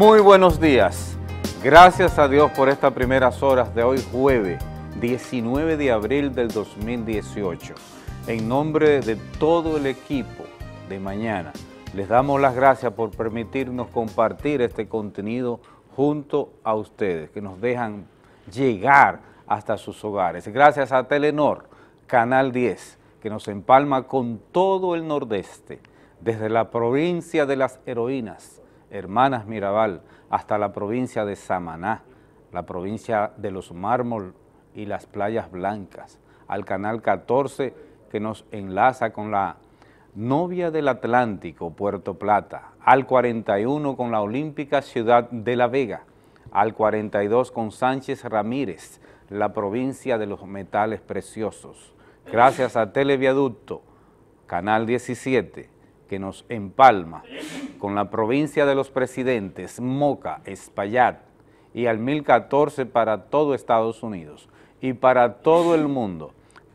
Muy buenos días. Gracias a Dios por estas primeras horas de hoy jueves 19 de abril del 2018. En nombre de todo el equipo de Mañana, les damos las gracias por permitirnos compartir este contenido junto a ustedes, que nos dejan llegar hasta sus hogares. Gracias a Telenor, Canal 10, que nos empalma con todo el nordeste, desde la provincia de las heroínas, Hermanas Mirabal, hasta la provincia de Samaná, la provincia de los Mármol y las Playas Blancas, al Canal 14 que nos enlaza con la Novia del Atlántico, Puerto Plata, al 41 con la Olímpica Ciudad de La Vega, al 42 con Sánchez Ramírez, la provincia de los metales preciosos. Gracias a Televiaducto, Canal 17, que nos empalma con la provincia de los Presidentes, Moca, Espaillat, y al 1014 para todo Estados Unidos y para todo el mundo,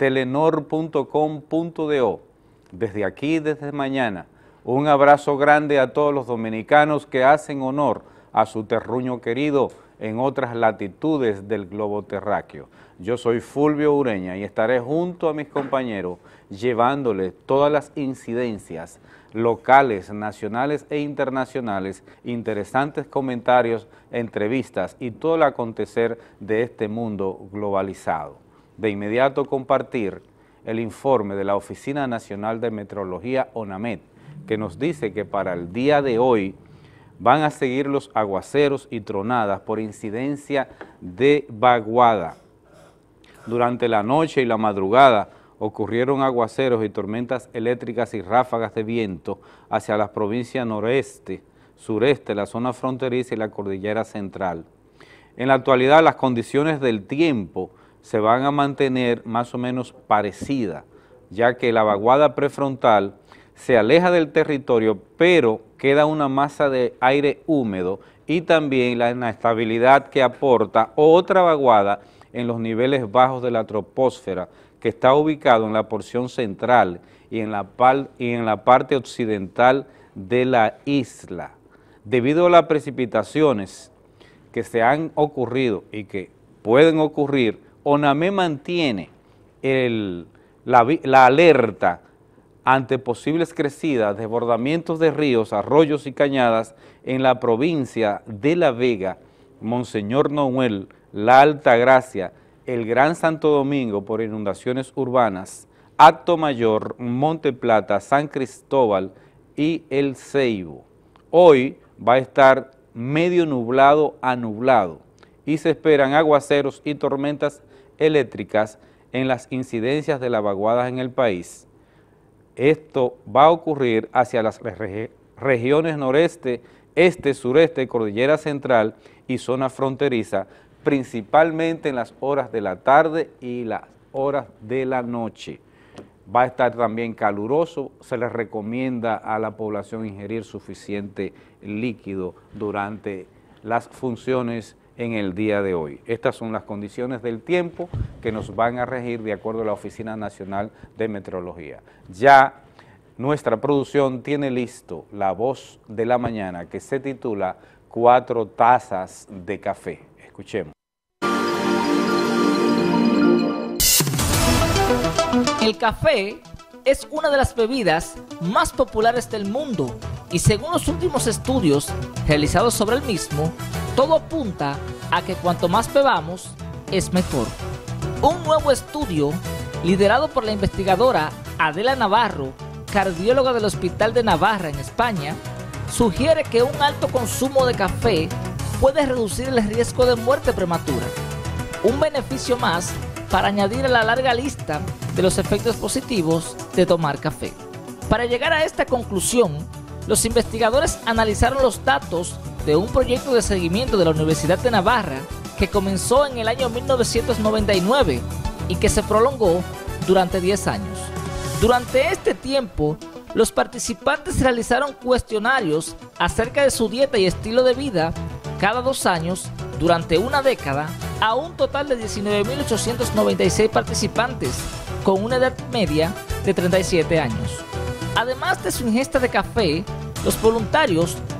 telenor.com.do. Desde aquí, desde Mañana, un abrazo grande a todos los dominicanos que hacen honor a su terruño querido en otras latitudes del globo terráqueo. Yo soy Fulvio Ureña y estaré junto a mis compañeros llevándoles todas las incidencias locales, nacionales e internacionales, interesantes comentarios, entrevistas y todo el acontecer de este mundo globalizado. De inmediato compartir el informe de la Oficina Nacional de Meteorología, ONAMET, que nos dice que para el día de hoy van a seguir los aguaceros y tronadas por incidencia de vaguada. Durante la noche y la madrugada ocurrieron aguaceros y tormentas eléctricas y ráfagas de viento hacia las provincias noreste, sureste, la zona fronteriza y la cordillera central. En la actualidad las condiciones del tiempo se van a mantener más o menos parecidas, ya que la vaguada prefrontal se aleja del territorio, pero queda una masa de aire húmedo y también la inestabilidad que aporta otra vaguada en los niveles bajos de la troposfera, que está ubicado en la porción central y en la parte occidental de la isla. Debido a las precipitaciones que se han ocurrido y que pueden ocurrir, ONAMET mantiene la alerta ante posibles crecidas, desbordamientos de ríos, arroyos y cañadas en la provincia de La Vega, Monseñor Noel, La Altagracia, el Gran Santo Domingo por inundaciones urbanas, Hato-Mayor, Monte Plata, San Cristóbal y El Ceibo. Hoy va a estar medio nublado a nublado y se esperan aguaceros y tormentas eléctricas en las incidencias de las vaguadas en el país. Esto va a ocurrir hacia las regiones noreste, este, sureste, cordillera central y zona fronteriza, principalmente en las horas de la tarde y las horas de la noche. Va a estar también caluroso, se les recomienda a la población ingerir suficiente líquido durante las funciones en el día de hoy. Estas son las condiciones del tiempo que nos van a regir de acuerdo a la Oficina Nacional de Meteorología. Ya nuestra producción tiene listo la voz de la mañana que se titula 4 tazas de café. Escuchemos. El café es una de las bebidas más populares del mundo y según los últimos estudios realizados sobre el mismo, todo apunta a que cuanto más bebamos es mejor. Un nuevo estudio liderado por la investigadora Adela Navarro, cardióloga del Hospital de Navarra en España, sugiere que un alto consumo de café puede reducir el riesgo de muerte prematura. Un beneficio más para añadir a la larga lista de los efectos positivos de tomar café. Para llegar a esta conclusión, los investigadores analizaron los datos de un proyecto de seguimiento de la Universidad de Navarra que comenzó en el año 1999 y que se prolongó durante 10 años. Durante este tiempo, los participantes realizaron cuestionarios acerca de su dieta y estilo de vida cada 2 años durante una década a un total de 19.896 participantes con una edad media de 37 años. Además de su ingesta de café, los voluntarios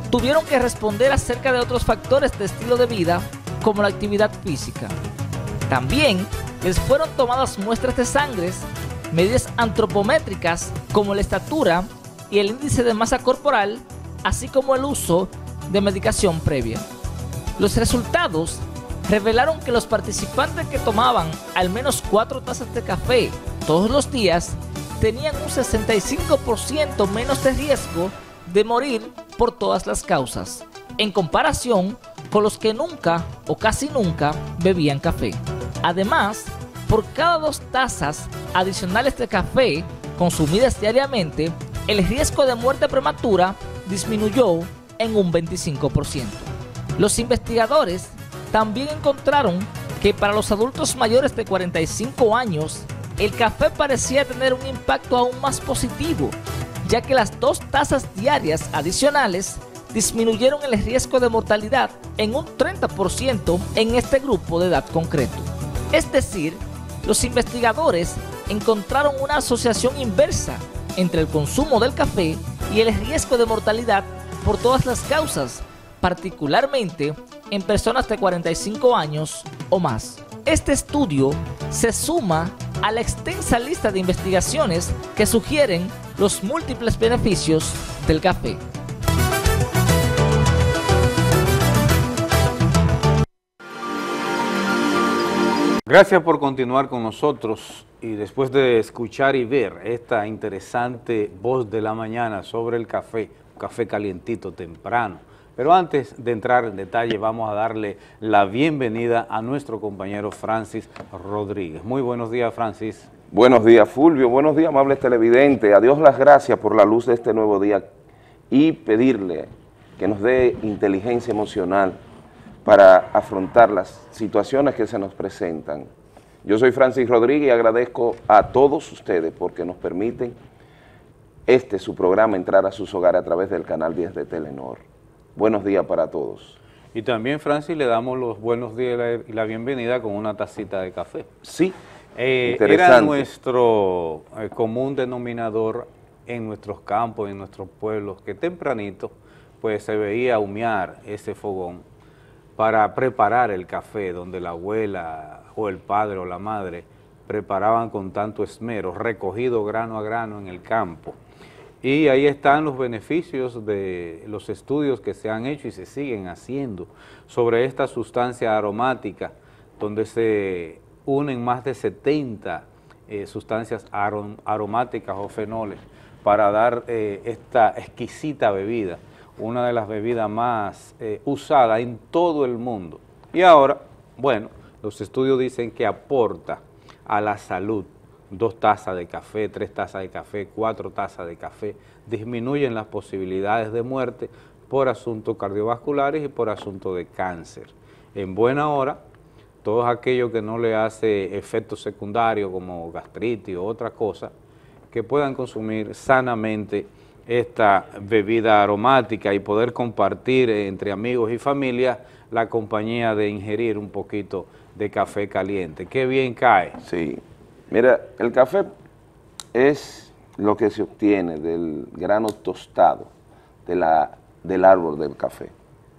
tuvieron que responder acerca de otros factores de estilo de vida como la actividad física. También les fueron tomadas muestras de sangre, medidas antropométricas como la estatura y el índice de masa corporal, así como el uso de medicación previa. Los resultados revelaron que los participantes que tomaban al menos 4 tazas de café todos los días tenían un 65% menos de riesgo de morir por todas las causas, en comparación con los que nunca o casi nunca bebían café. Además, por cada 2 tazas adicionales de café consumidas diariamente, el riesgo de muerte prematura disminuyó en un 25%. Los investigadores también encontraron que para los adultos mayores de 45 años, el café parecía tener un impacto aún más positivo, ya que las 2 tazas diarias adicionales disminuyeron el riesgo de mortalidad en un 30% en este grupo de edad concreto. Es decir, los investigadores encontraron una asociación inversa entre el consumo del café y el riesgo de mortalidad por todas las causas, particularmente en personas de 45 años o más. Este estudio se suma a la extensa lista de investigaciones que sugieren los múltiples beneficios del café. Gracias por continuar con nosotros y después de escuchar y ver esta interesante voz de la mañana sobre el café, un café calientito temprano. Pero antes de entrar en detalle vamos a darle la bienvenida a nuestro compañero Francis Rodríguez. Muy buenos días, Francis. Buenos días, Fulvio. Buenos días, amables televidentes. A Dios las gracias por la luz de este nuevo día y pedirle que nos dé inteligencia emocional para afrontar las situaciones que se nos presentan. Yo soy Francis Rodríguez y agradezco a todos ustedes porque nos permiten su programa entrar a sus hogares a través del canal 10 de Telenor. Buenos días para todos. Y también, Francis, le damos los buenos días y la bienvenida con una tacita de café. Sí, era nuestro común denominador en nuestros campos, en nuestros pueblos, que tempranito pues se veía humear ese fogón para preparar el café, donde la abuela o el padre o la madre preparaban con tanto esmero, recogido grano a grano en el campo. Y ahí están los beneficios de los estudios que se han hecho y se siguen haciendo sobre esta sustancia aromática, donde se unen más de 70 sustancias aromáticas o fenoles para dar esta exquisita bebida, una de las bebidas más usadas en todo el mundo. Y ahora, bueno, los estudios dicen que aporta a la salud. 2 tazas de café, 3 tazas de café, 4 tazas de café, disminuyen las posibilidades de muerte por asuntos cardiovasculares y por asuntos de cáncer. En buena hora, todos aquellos que no le hace efectos secundarios como gastritis o otra cosa, que puedan consumir sanamente esta bebida aromática y poder compartir entre amigos y familia la compañía de ingerir un poquito de café caliente. ¡Qué bien cae! Sí. Mira, el café es lo que se obtiene del grano tostado del árbol del café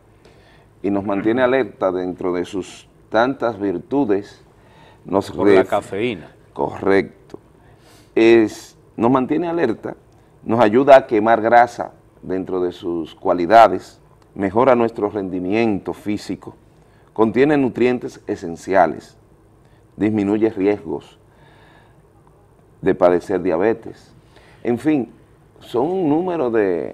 y nos mantiene alerta dentro de sus tantas virtudes. Por la cafeína. Correcto. Nos mantiene alerta, nos ayuda a quemar grasa dentro de sus cualidades, mejora nuestro rendimiento físico, contiene nutrientes esenciales, disminuye riesgos de padecer diabetes. En fin, son un número de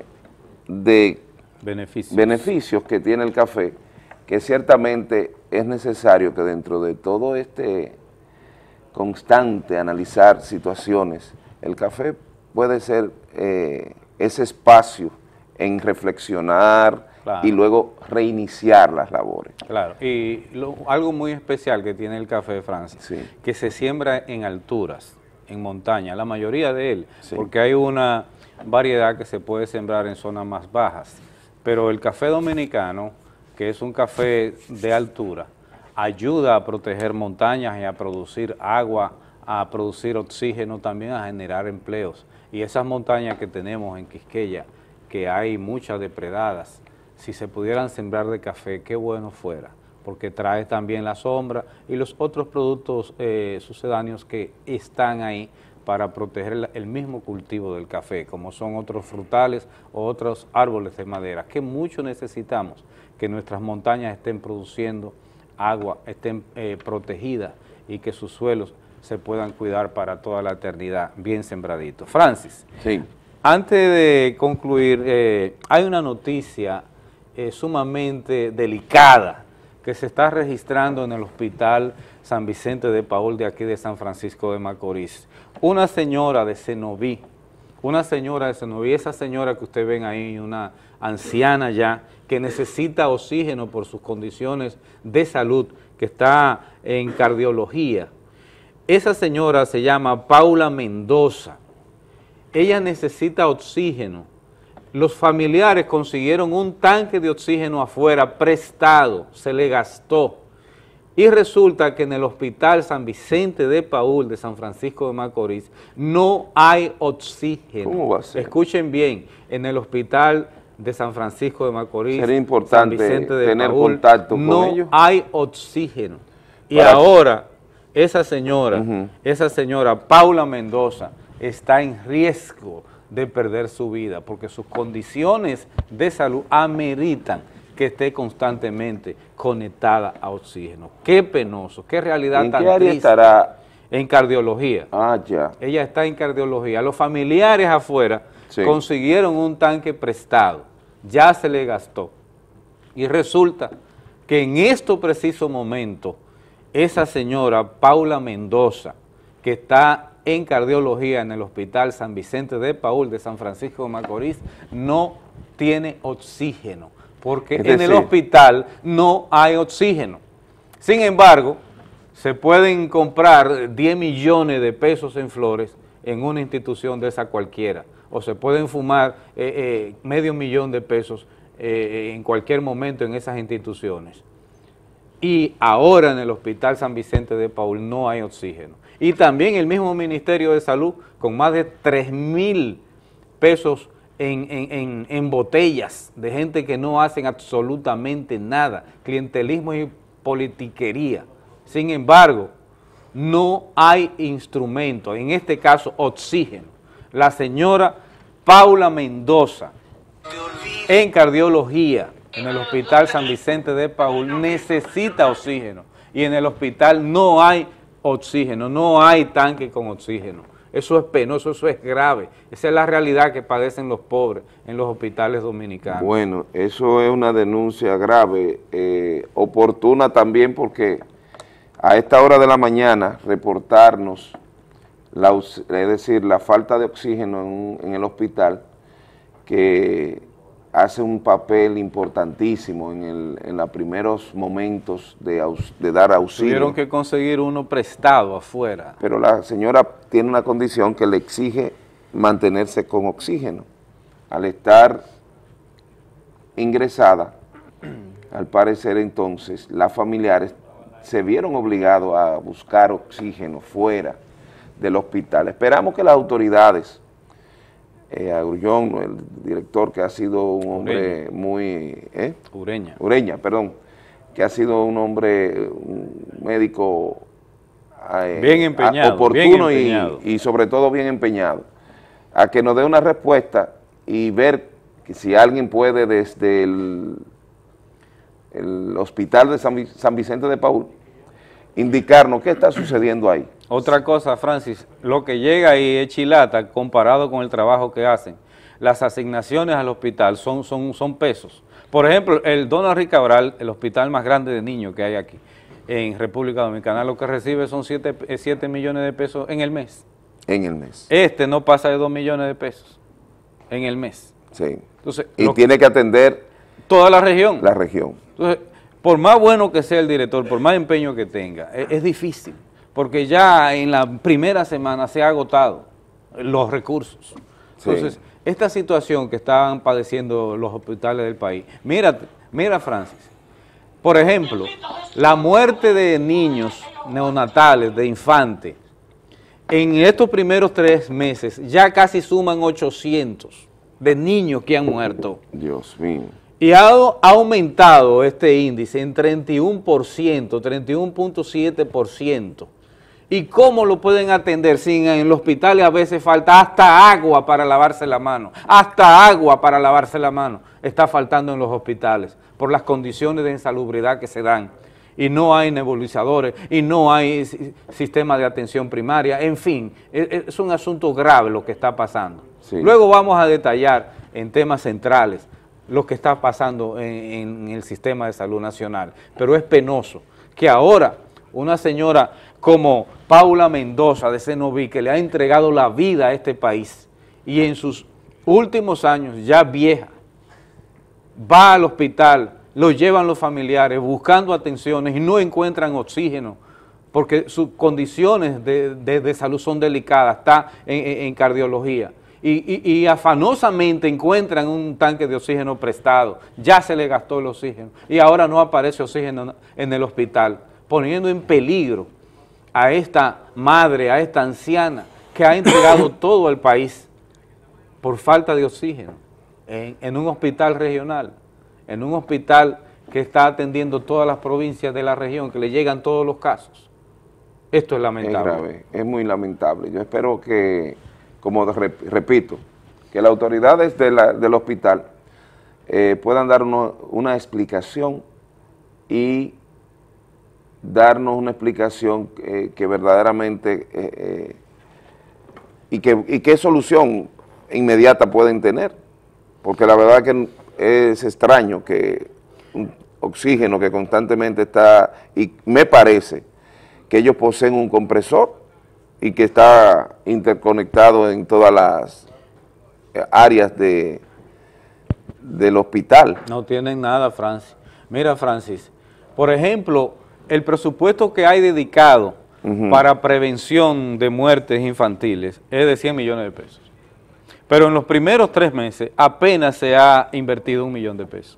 beneficios que tiene el café, que ciertamente es necesario que dentro de todo este constante analizar situaciones, el café puede ser ese espacio en reflexionar, claro, y luego reiniciar las labores. Claro, y algo muy especial que tiene el café, Francis, sí, que se siembra en alturas, en montaña, la mayoría de él, sí, porque hay una variedad que se puede sembrar en zonas más bajas, pero el café dominicano, que es un café de altura, ayuda a proteger montañas y a producir agua, a producir oxígeno, también a generar empleos. Y esas montañas que tenemos en Quisqueya, que hay muchas depredadas, si se pudieran sembrar de café, qué bueno fuera, porque trae también la sombra y los otros productos sucedáneos que están ahí para proteger el mismo cultivo del café, como son otros frutales o otros árboles de madera, que mucho necesitamos que nuestras montañas estén produciendo agua, estén protegidas y que sus suelos se puedan cuidar para toda la eternidad, bien sembraditos. Francis, Sí. antes de concluir, hay una noticia sumamente delicada que se está registrando en el Hospital San Vicente de Paúl de aquí de San Francisco de Macorís. Una señora de Cenoví, esa señora que ustedes ven ahí, una anciana ya, que necesita oxígeno por sus condiciones de salud, que está en cardiología. Esa señora se llama Paula Mendoza. Ella necesita oxígeno. Los familiares consiguieron un tanque de oxígeno afuera prestado, se le gastó. Y resulta que en el Hospital San Vicente de Paúl de San Francisco de Macorís no hay oxígeno. ¿Cómo va a ser? Escuchen bien, en el Hospital de San Francisco de Macorís, Sería importante San Vicente de tener Paúl, contacto con no ellos. hay oxígeno. Y Para- ahora esa señora, Ujú. Paula Mendoza, está en riesgo de perder su vida porque sus condiciones de salud ameritan que esté constantemente conectada a oxígeno. Qué penoso, qué realidad ¿En tan qué área triste. estará? En cardiología. Ah, ya. Ella está en cardiología. Los familiares afuera Sí. consiguieron un tanque prestado, ya se le gastó. Y resulta que en este preciso momento, esa señora Paula Mendoza, que está en cardiología en el Hospital San Vicente de Paúl de San Francisco de Macorís, no tiene oxígeno, porque Es en el decir, hospital no hay oxígeno. Sin embargo, se pueden comprar 10 millones de pesos en flores en una institución de esa cualquiera, o se pueden fumar medio millón de pesos en cualquier momento en esas instituciones. Y ahora en el Hospital San Vicente de Paúl no hay oxígeno. Y también el mismo Ministerio de Salud, con más de 3.000 pesos en botellas de gente que no hacen absolutamente nada, clientelismo y politiquería. Sin embargo, no hay instrumento, en este caso oxígeno. La señora Paula Mendoza, en cardiología, en el Hospital San Vicente de Paúl, necesita oxígeno. Y en el hospital no hay oxígeno, no hay tanque con oxígeno. Eso es penoso, eso es grave. Esa es la realidad que padecen los pobres en los hospitales dominicanos. Bueno, eso es una denuncia grave, oportuna también porque a esta hora de la mañana reportarnos, es decir, la falta de oxígeno en el hospital, que hace un papel importantísimo en los primeros momentos de dar auxilio. Tuvieron que conseguir uno prestado afuera. Pero la señora tiene una condición que le exige mantenerse con oxígeno. Al estar ingresada, al parecer entonces, las familiares se vieron obligados a buscar oxígeno fuera del hospital. Esperamos que las autoridades, a Grullón, el director, que ha sido un hombre muy... Ureña, perdón, que ha sido un hombre, un médico bien empeñado, oportuno bien empeñado. Y sobre todo bien empeñado, a que nos dé una respuesta y ver que si alguien puede desde el hospital de San Vicente de Paúl indicarnos qué está sucediendo ahí. Otra cosa, Francis, lo que llega ahí es chilata comparado con el trabajo que hacen. Las asignaciones al hospital son pesos. Por ejemplo, el Don Henry Cabral, el hospital más grande de niños que hay aquí en República Dominicana, lo que recibe son 7 millones de pesos en el mes. En el mes. Este no pasa de 2 millones de pesos en el mes. Sí. Entonces, Y tiene que atender toda la región. la región. Entonces, por más bueno que sea el director, por más empeño que tenga, es difícil, porque ya en la primera semana se ha agotado los recursos. Entonces, Sí. esta situación que están padeciendo los hospitales del país, mira Francis, por ejemplo, la muerte de niños neonatales, de infantes, en estos primeros 3 meses ya casi suman 800 de niños que han muerto. Dios mío. Y ha aumentado este índice en 31%, 31.7%. ¿Y cómo lo pueden atender si en el hospital a veces falta hasta agua para lavarse la mano? Hasta agua para lavarse la mano está faltando en los hospitales por las condiciones de insalubridad que se dan. Y no hay nebulizadores, y no hay sistema de atención primaria, en fin, es un asunto grave lo que está pasando. Sí. Luego vamos a detallar en temas centrales lo que está pasando en el sistema de salud nacional, pero es penoso que ahora una señora como Paula Mendoza de Cenoví, que le ha entregado la vida a este país y en sus últimos años, ya vieja, va al hospital, lo llevan los familiares buscando atenciones y no encuentran oxígeno porque sus condiciones de salud son delicadas, está en cardiología. Y afanosamente encuentran un tanque de oxígeno prestado, ya se le gastó el oxígeno y ahora no aparece oxígeno en el hospital, poniendo en peligro a esta madre, a esta anciana que ha entregado todo al país por falta de oxígeno en un hospital regional, en un hospital que está atendiendo todas las provincias de la región, que le llegan todos los casos. Esto es lamentable. Es grave, es muy lamentable. Yo espero que, como repito, que las autoridades del hospital puedan darnos una explicación y darnos una explicación que verdaderamente y qué solución inmediata pueden tener, porque la verdad que es extraño que un oxígeno que constantemente está, y me parece que ellos poseen un compresor y que está interconectado en todas las áreas del hospital. No tienen nada, Francis. Mira, Francis, por ejemplo, el presupuesto que hay dedicado para prevención de muertes infantiles es de 100 millones de pesos. Pero en los primeros 3 meses apenas se ha invertido 1 millón de pesos.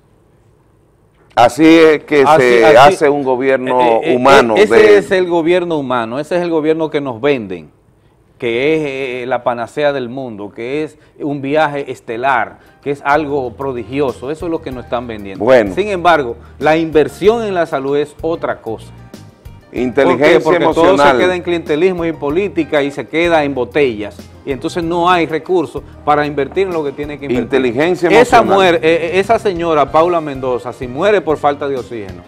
Así es que se hace un gobierno humano. Ese es el gobierno humano, ese es el gobierno que nos venden, que es la panacea del mundo, que es un viaje estelar, que es algo prodigioso, eso es lo que nos están vendiendo. Bueno. Sin embargo, la inversión en la salud es otra cosa. Inteligencia porque emocional. Todo se queda en clientelismo y política y se queda en botellas. Y entonces no hay recursos para invertir en lo que tiene que invertir. Inteligencia emocional. Esa señora, Paula Mendoza, si muere por falta de oxígeno,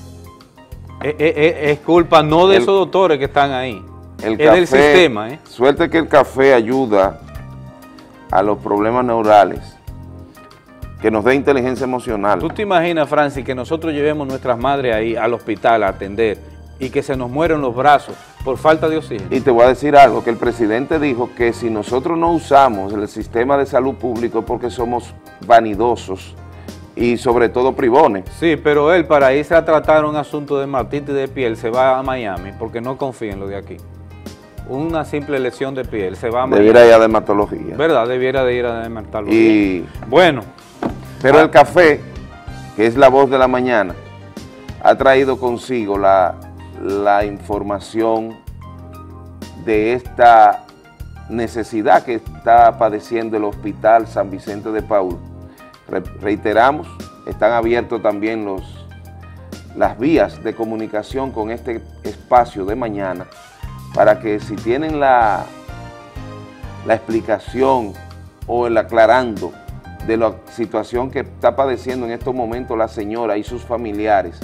es culpa no de esos doctores que están ahí, es del sistema. Suerte que el café ayuda a los problemas neurales, que nos dé inteligencia emocional. ¿Tú te imaginas, Francis, que nosotros llevemos nuestras madres ahí al hospital a atender y que se nos mueren los brazos por falta de oxígeno? Y te voy a decir algo, que el presidente dijo que si nosotros no usamos el sistema de salud público es porque somos vanidosos y sobre todo privones. Sí, pero él para irse a tratar un asunto de dermatitis de piel se va a Miami porque no confía en lo de aquí. Una simple lesión de piel, se va a Miami. Debiera ir a dermatología. ¿Verdad? Debiera de ir a dermatología. Y bueno. Pero el café, que es la voz de la mañana, ha traído consigo la información de esta necesidad que está padeciendo el Hospital San Vicente de Paúl. Reiteramos, están abiertos también las vías de comunicación con este espacio de mañana para que si tienen la explicación o el aclarando de la situación que está padeciendo en estos momentos la señora y sus familiares,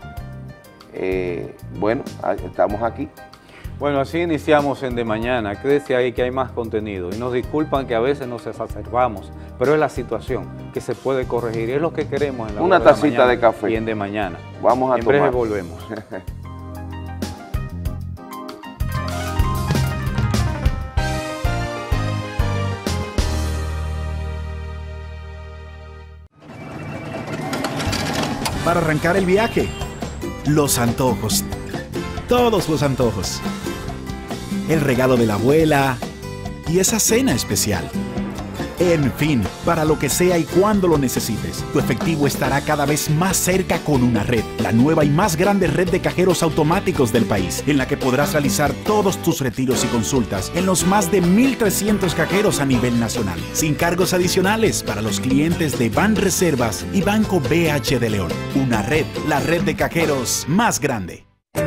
bueno, estamos aquí. Bueno, así iniciamos en De Mañana. Quédese ahí que hay más contenido. Y nos disculpan que a veces nos exacerbamos, pero es la situación que se puede corregir. Y es lo que queremos en la Una tacita de café. Y en De Mañana. Vamos a tomar. En breve volvemos. Para arrancar el viaje, los antojos, todos los antojos, el regalo de la abuela y esa cena especial. En fin, para lo que sea y cuando lo necesites, tu efectivo estará cada vez más cerca con Una Red, la nueva y más grande red de cajeros automáticos del país, en la que podrás realizar todos tus retiros y consultas en los más de 1.300 cajeros a nivel nacional, sin cargos adicionales para los clientes de Banreservas y Banco BH de León. Una Red, la red de cajeros más grande.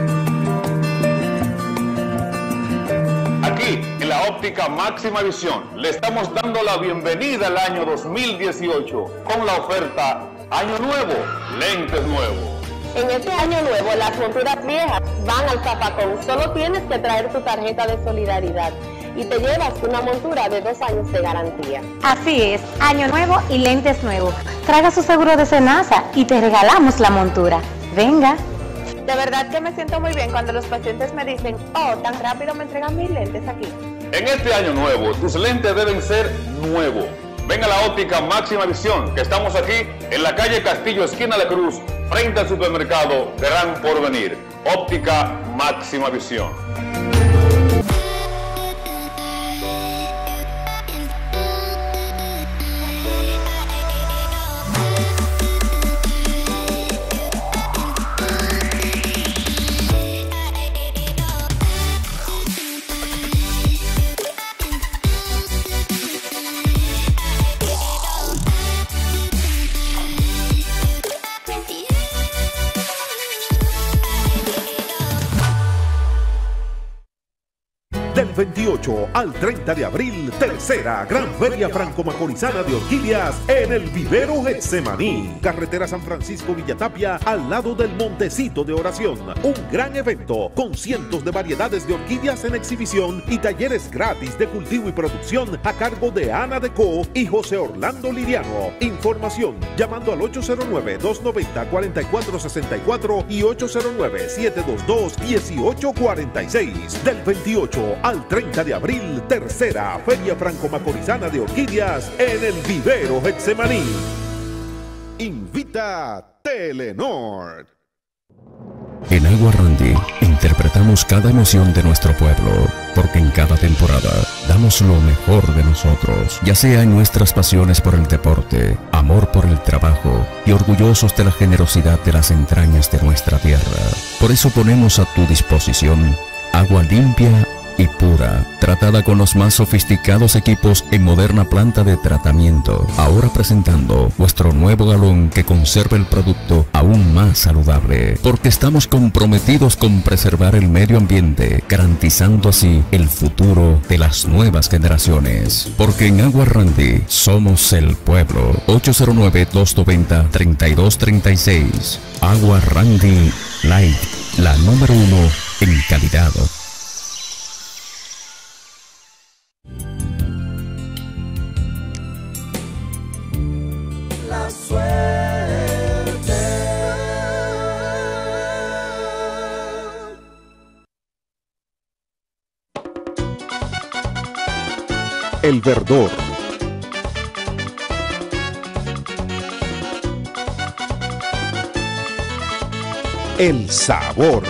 Aquí, en la óptica Máxima Visión, le estamos dando la bienvenida al año 2018 con la oferta Año Nuevo, lentes nuevos. En este año nuevo, las monturas viejas van al zapacón. Solo tienes que traer tu tarjeta de solidaridad y te llevas una montura de 2 años de garantía. Así es, año nuevo y lentes nuevos. Traiga su seguro de Senasa y te regalamos la montura. Venga. De verdad que me siento muy bien cuando los pacientes me dicen, oh, tan rápido me entregan mis lentes aquí. En este año nuevo, tus lentes deben ser nuevos. Ven a la óptica Máxima Visión, que estamos aquí en la calle Castillo, esquina de Cruz, frente al supermercado Gran Porvenir. Óptica Máxima Visión. Del 28 al 30 de abril, tercera Gran Feria Franco-Macorizana de Orquídeas en el Vivero Getsemaní. Carretera San Francisco-Villatapia, al lado del Montecito de Oración. Un gran evento con cientos de variedades de orquídeas en exhibición y talleres gratis de cultivo y producción a cargo de Ana Deco y José Orlando Liriano. Información llamando al 809-290-4464 y 809-722-1846. Del 28 al 30 de abril, tercera Feria Franco-Macorizana de Orquídeas en el Vivero Getsemaní. Invita Telenor. En Agua Randy interpretamos cada emoción de nuestro pueblo, porque en cada temporada damos lo mejor de nosotros, ya sea en nuestras pasiones por el deporte, amor por el trabajo y orgullosos de la generosidad de las entrañas de nuestra tierra. Por eso ponemos a tu disposición agua limpia y pura, tratada con los más sofisticados equipos en moderna planta de tratamiento. Ahora presentando nuestro nuevo galón que conserva el producto aún más saludable, porque estamos comprometidos con preservar el medio ambiente, garantizando así el futuro de las nuevas generaciones. Porque en Agua Randy somos el pueblo. 809-290-3236. Agua Randy Light, la número 1 en calidad. La suerte. El verdor. El sabor.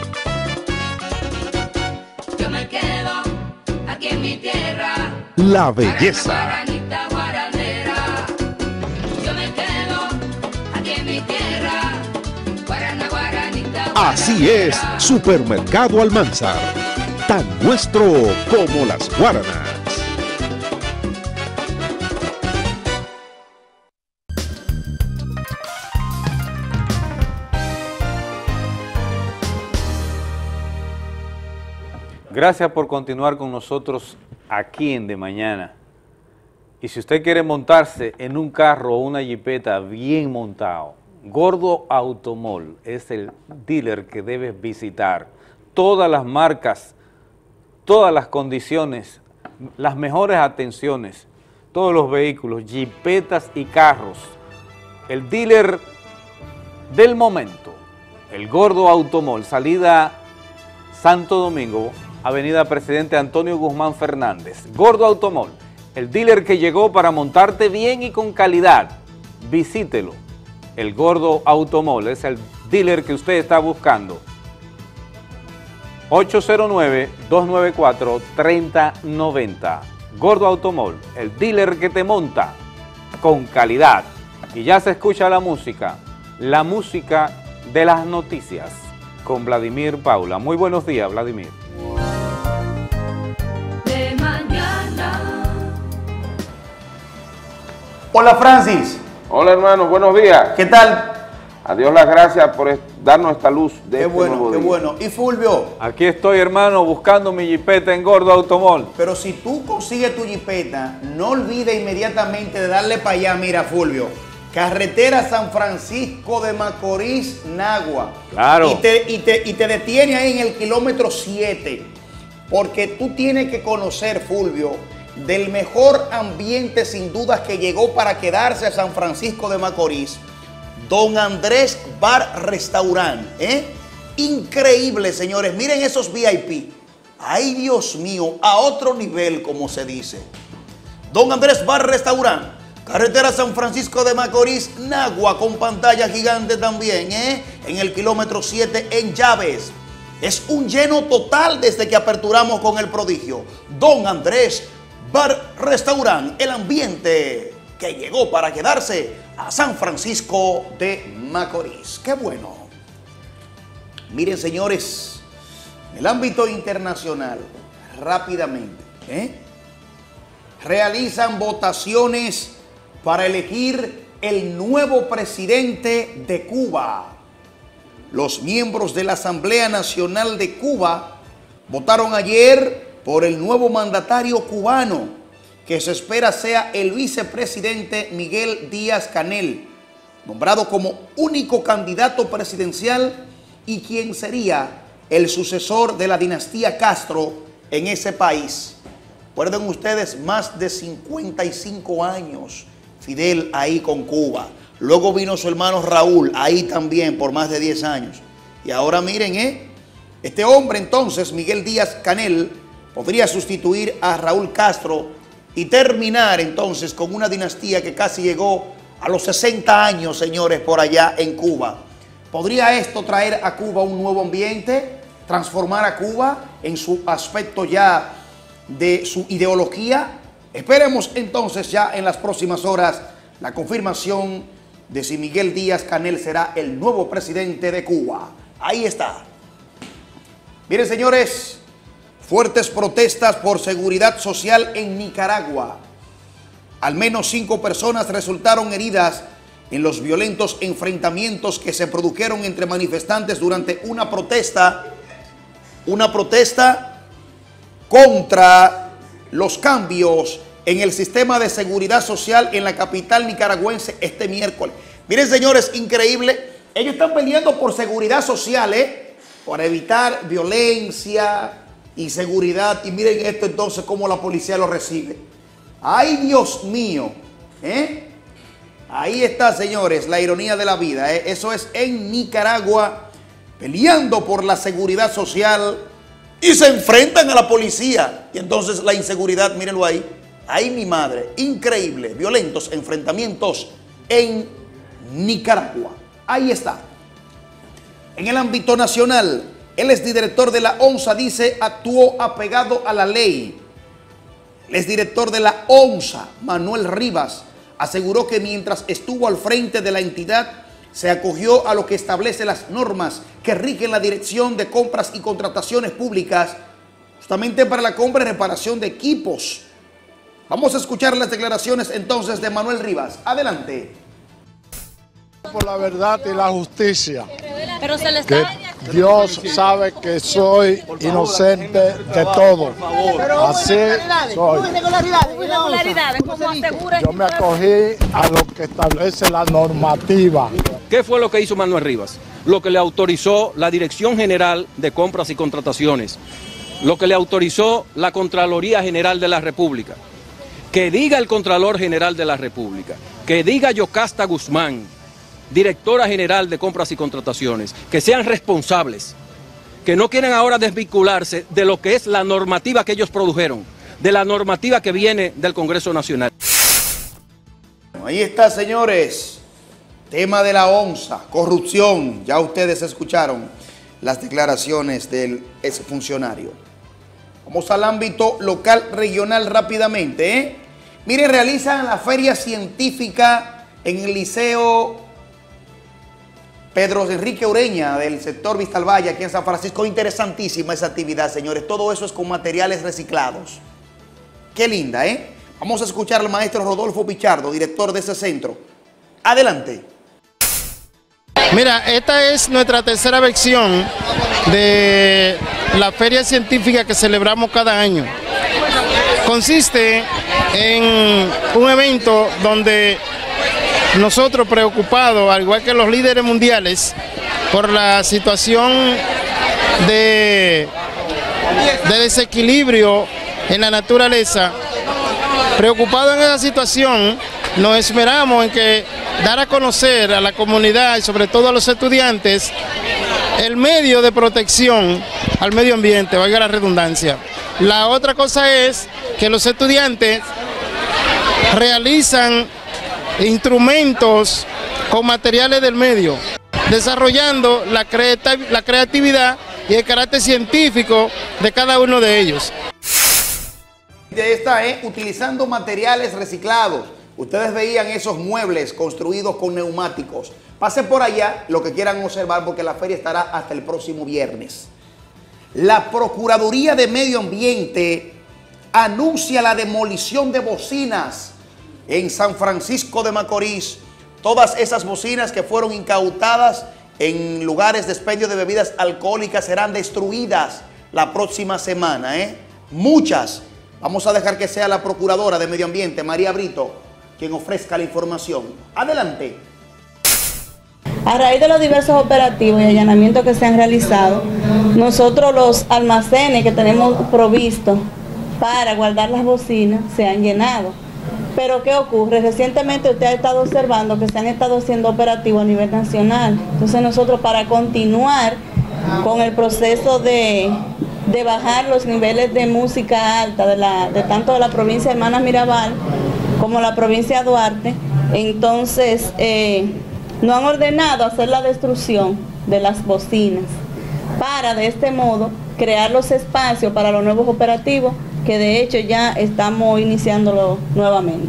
Yo me quedo aquí en mi tierra. La belleza. Así es, Supermercado Almanzar, tan nuestro como las guaranas. Gracias por continuar con nosotros aquí en De Mañana. Y si usted quiere montarse en un carro o una jipeta bien montado, Gordo Automall es el dealer que debes visitar. Todas las marcas, todas las condiciones, las mejores atenciones, todos los vehículos, jipetas y carros. El dealer del momento, el Gordo Automall, salida Santo Domingo, avenida Presidente Antonio Guzmán Fernández. Gordo Automall, el dealer que llegó para montarte bien y con calidad. Visítelo. El Gordo Automall es el dealer que usted está buscando. 809-294-3090. Gordo Automol, el dealer que te monta con calidad. Y ya se escucha la música de las noticias con Vladimir Paula. Muy buenos días, Vladimir. De mañana. Hola, Francis. Hola, hermano, buenos días. ¿Qué tal? A Dios las gracias por darnos esta luz de este nuevo día. Qué bueno. ¿Y Fulvio? Aquí estoy, hermano, buscando mi jipeta en Gordo Automol. Pero si tú consigues tu jipeta, no olvides inmediatamente de darle para allá, mira, Fulvio. Carretera San Francisco de Macorís, Nagua. Claro. Y te detiene ahí en el kilómetro 7. Porque tú tienes que conocer, Fulvio, del mejor ambiente sin dudas que llegó para quedarse a San Francisco de Macorís. Don Andrés Bar Restaurant, increíble, señores. Miren esos VIP. Ay, Dios mío, a otro nivel, como se dice. Don Andrés Bar Restaurant, carretera San Francisco de Macorís, Nagua, con pantalla gigante también, en el kilómetro 7 en Llaves. Es un lleno total desde que aperturamos con el prodigio. Don Andrés Bar Restaurant, el ambiente que llegó para quedarse a San Francisco de Macorís. ¡Qué bueno! Miren, señores, en el ámbito internacional, rápidamente, realizan votaciones para elegir el nuevo presidente de Cuba. Los miembros de la Asamblea Nacional de Cuba votaron ayer por el nuevo mandatario cubano, que se espera sea el vicepresidente Miguel Díaz-Canel, nombrado como único candidato presidencial y quien sería el sucesor de la dinastía Castro en ese país. Recuerden ustedes, más de 55 años Fidel ahí con Cuba. Luego vino su hermano Raúl ahí también por más de 10 años. Y ahora miren, este hombre entonces, Miguel Díaz-Canel, podría sustituir a Raúl Castro y terminar entonces con una dinastía que casi llegó a los 60 años, señores, por allá en Cuba. ¿Podría esto traer a Cuba un nuevo ambiente? ¿Transformar a Cuba en su aspecto ya de su ideología? Esperemos entonces ya en las próximas horas la confirmación de si Miguel Díaz-Canel será el nuevo presidente de Cuba. Ahí está. Miren, señores, fuertes protestas por seguridad social en Nicaragua. Al menos 5 personas resultaron heridas en los violentos enfrentamientos que se produjeron entre manifestantes durante una protesta contra los cambios en el sistema de seguridad social en la capital nicaragüense este miércoles. Miren, señores, increíble. Ellos están peleando por seguridad social, para evitar violencia y seguridad. Y miren esto entonces, cómo la policía lo recibe. ¡Ay, Dios mío! Ahí está, señores, la ironía de la vida. Eso es en Nicaragua, peleando por la seguridad social y se enfrentan a la policía. Y entonces la inseguridad, mírenlo ahí. ¡Ay, mi madre! Increíble. Violentos enfrentamientos en Nicaragua. Ahí está. En el ámbito nacional, el exdirector de la ONSA dice actuó apegado a la ley. El exdirector de la ONSA, Manuel Rivas, aseguró que mientras estuvo al frente de la entidad, se acogió a lo que establece las normas que rigen la Dirección de Compras y Contrataciones Públicas, justamente para la compra y reparación de equipos. Vamos a escuchar las declaraciones entonces de Manuel Rivas. Adelante. Por la verdad y la justicia. Pero se le que Dios sabe que soy inocente de todo. Así soy. Yo me acogí a lo que establece la normativa. ¿Qué fue lo que hizo Manuel Rivas? Lo que le autorizó la Dirección General de Compras y Contrataciones, lo que le autorizó la Contraloría General de la República. Que diga el Contralor General de la República, que diga Yocasta Guzmán, directora general de Compras y Contrataciones, que sean responsables, que no quieren ahora desvincularse de lo que es la normativa que ellos produjeron, de la normativa que viene del Congreso Nacional. Ahí está, señores, tema de la ONSA, corrupción. Ya ustedes escucharon las declaraciones del exfuncionario. Vamos al ámbito local, regional rápidamente, ¿eh? Mire, realizan la feria científica en el Liceo Pedro Enrique Ureña del sector Vistalvalle, aquí en San Francisco. Interesantísima esa actividad, señores. Todo eso es con materiales reciclados. Qué linda, ¿eh? Vamos a escuchar al maestro Rodolfo Pichardo, director de ese centro. Adelante. Mira, esta es nuestra tercera versión de la feria científica que celebramos cada año. Consiste en un evento donde nosotros, preocupados, al igual que los líderes mundiales, por la situación de desequilibrio en la naturaleza, preocupados en esa situación, nos esmeramos en que dar a conocer a la comunidad y sobre todo a los estudiantes el medio de protección al medio ambiente, valga la redundancia. La otra cosa es que los estudiantes realizan instrumentos con materiales del medio, desarrollando la creatividad y el carácter científico de cada uno de ellos. Esta es utilizando materiales reciclados. Ustedes veían esos muebles construidos con neumáticos. Pasen por allá lo que quieran observar porque la feria estará hasta el próximo viernes. La Procuraduría de Medio Ambiente anuncia la demolición de bocinas en San Francisco de Macorís. Todas esas bocinas que fueron incautadas en lugares de expendio de bebidas alcohólicas serán destruidas la próxima semana, ¿eh? Muchas. Vamos a dejar que sea la Procuradora de Medio Ambiente, María Brito, quien ofrezca la información. Adelante. A raíz de los diversos operativos y allanamientos que se han realizado, nosotros los almacenes que tenemos provistos para guardar las bocinas se han llenado. Pero ¿qué ocurre? Recientemente usted ha estado observando que se han estado haciendo operativos a nivel nacional. Entonces nosotros, para continuar con el proceso de bajar los niveles de música alta de tanto de la provincia de Hermanas Mirabal como la provincia de Duarte, entonces nos han ordenado hacer la destrucción de las bocinas para de este modo crear los espacios para los nuevos operativos que de hecho ya estamos iniciándolo nuevamente.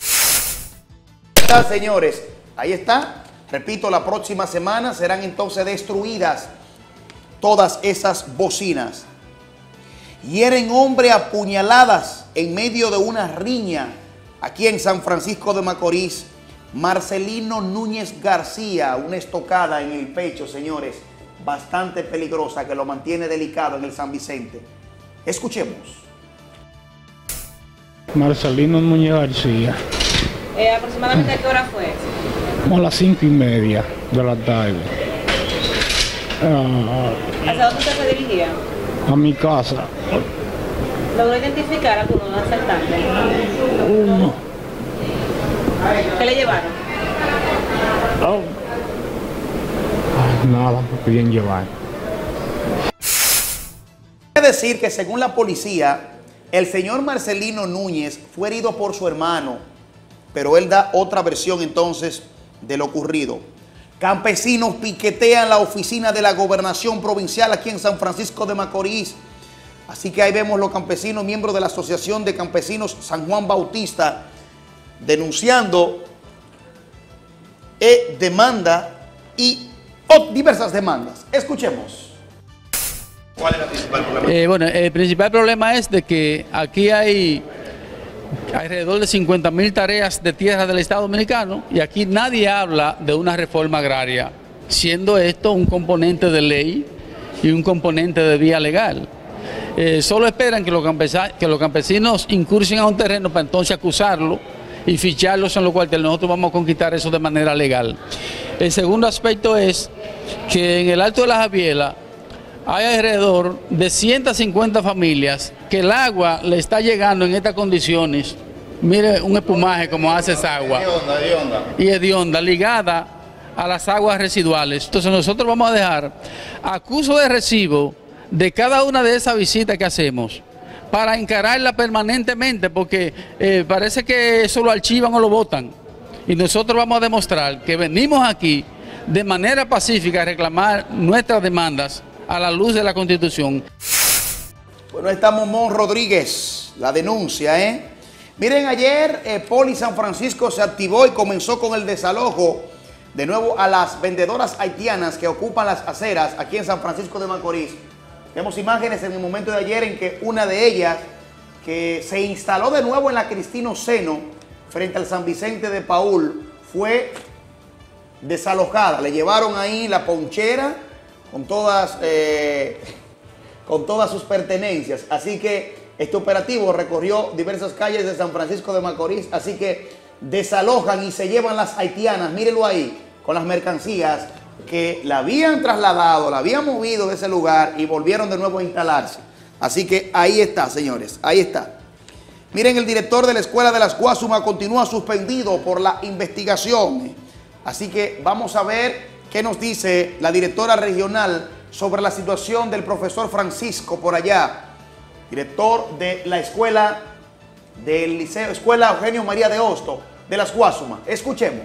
Señores, ahí está. Repito, la próxima semana serán entonces destruidas todas esas bocinas. Hieren hombre a puñaladas en medio de una riña aquí en San Francisco de Macorís. Marcelino Núñez García, una estocada en el pecho, señores, bastante peligrosa que lo mantiene delicado en el San Vicente. Escuchemos. Marcelino Núñez García. ¿Aproximadamente a qué hora fue? Como a las 5:30 de la tarde. ¿Hacia dónde usted se dirigía? A mi casa. ¿Logró identificar a alguno de los asaltantes? Uno. ¿Qué le llevaron? Nada, me querían llevar. Hay que decir que según la policía, el señor Marcelino Núñez fue herido por su hermano, pero él da otra versión entonces de lo ocurrido. Campesinos piquetean la oficina de la gobernación provincial aquí en San Francisco de Macorís. Así que ahí vemos los campesinos, miembros de la Asociación de Campesinos San Juan Bautista, denunciando demanda y diversas demandas. Escuchemos. ¿Cuál es el principal problema? Bueno, el principal problema es de que aquí hay alrededor de 50.000 tareas de tierra del Estado Dominicano y aquí nadie habla de una reforma agraria, siendo esto un componente de ley y un componente de vía legal. Solo esperan que los campesinos incursen a un terreno para entonces acusarlo y ficharlos en los cuarteles. Nosotros vamos a conquistar eso de manera legal. El segundo aspecto es que en el Alto de la Javiela hay alrededor de 150 familias que el agua le está llegando en estas condiciones. Mire un espumaje como hace esa agua. Y hedionda, ligada a las aguas residuales. Entonces nosotros vamos a dejar acuso de recibo de cada una de esas visitas que hacemos para encararla permanentemente, porque parece que eso lo archivan o lo botan. Y nosotros vamos a demostrar que venimos aquí de manera pacífica a reclamar nuestras demandas a la luz de la Constitución. Bueno, está Momón Rodríguez, la denuncia, ¿eh? Miren, ayer Poli San Francisco se activó y comenzó con el desalojo de nuevo a las vendedoras haitianas que ocupan las aceras aquí en San Francisco de Macorís. Vemos imágenes en el momento de ayer en que una de ellas, que se instaló de nuevo en la Cristino Seno, frente al San Vicente de Paúl, fue desalojada. Le llevaron ahí la ponchera con todas sus pertenencias. Así que este operativo recorrió diversas calles de San Francisco de Macorís. Así que desalojan y se llevan las haitianas, mírenlo ahí, con las mercancías que la habían trasladado, la habían movido de ese lugar y volvieron de nuevo a instalarse. Así que ahí está, señores, ahí está. Miren, el director de la Escuela de las Guasumas continúa suspendido por la investigación. Así que vamos a ver qué nos dice la directora regional sobre la situación del profesor Francisco por allá, director de la escuela del liceo, Escuela Eugenio María de Hosto de las Guasumas. Escuchemos.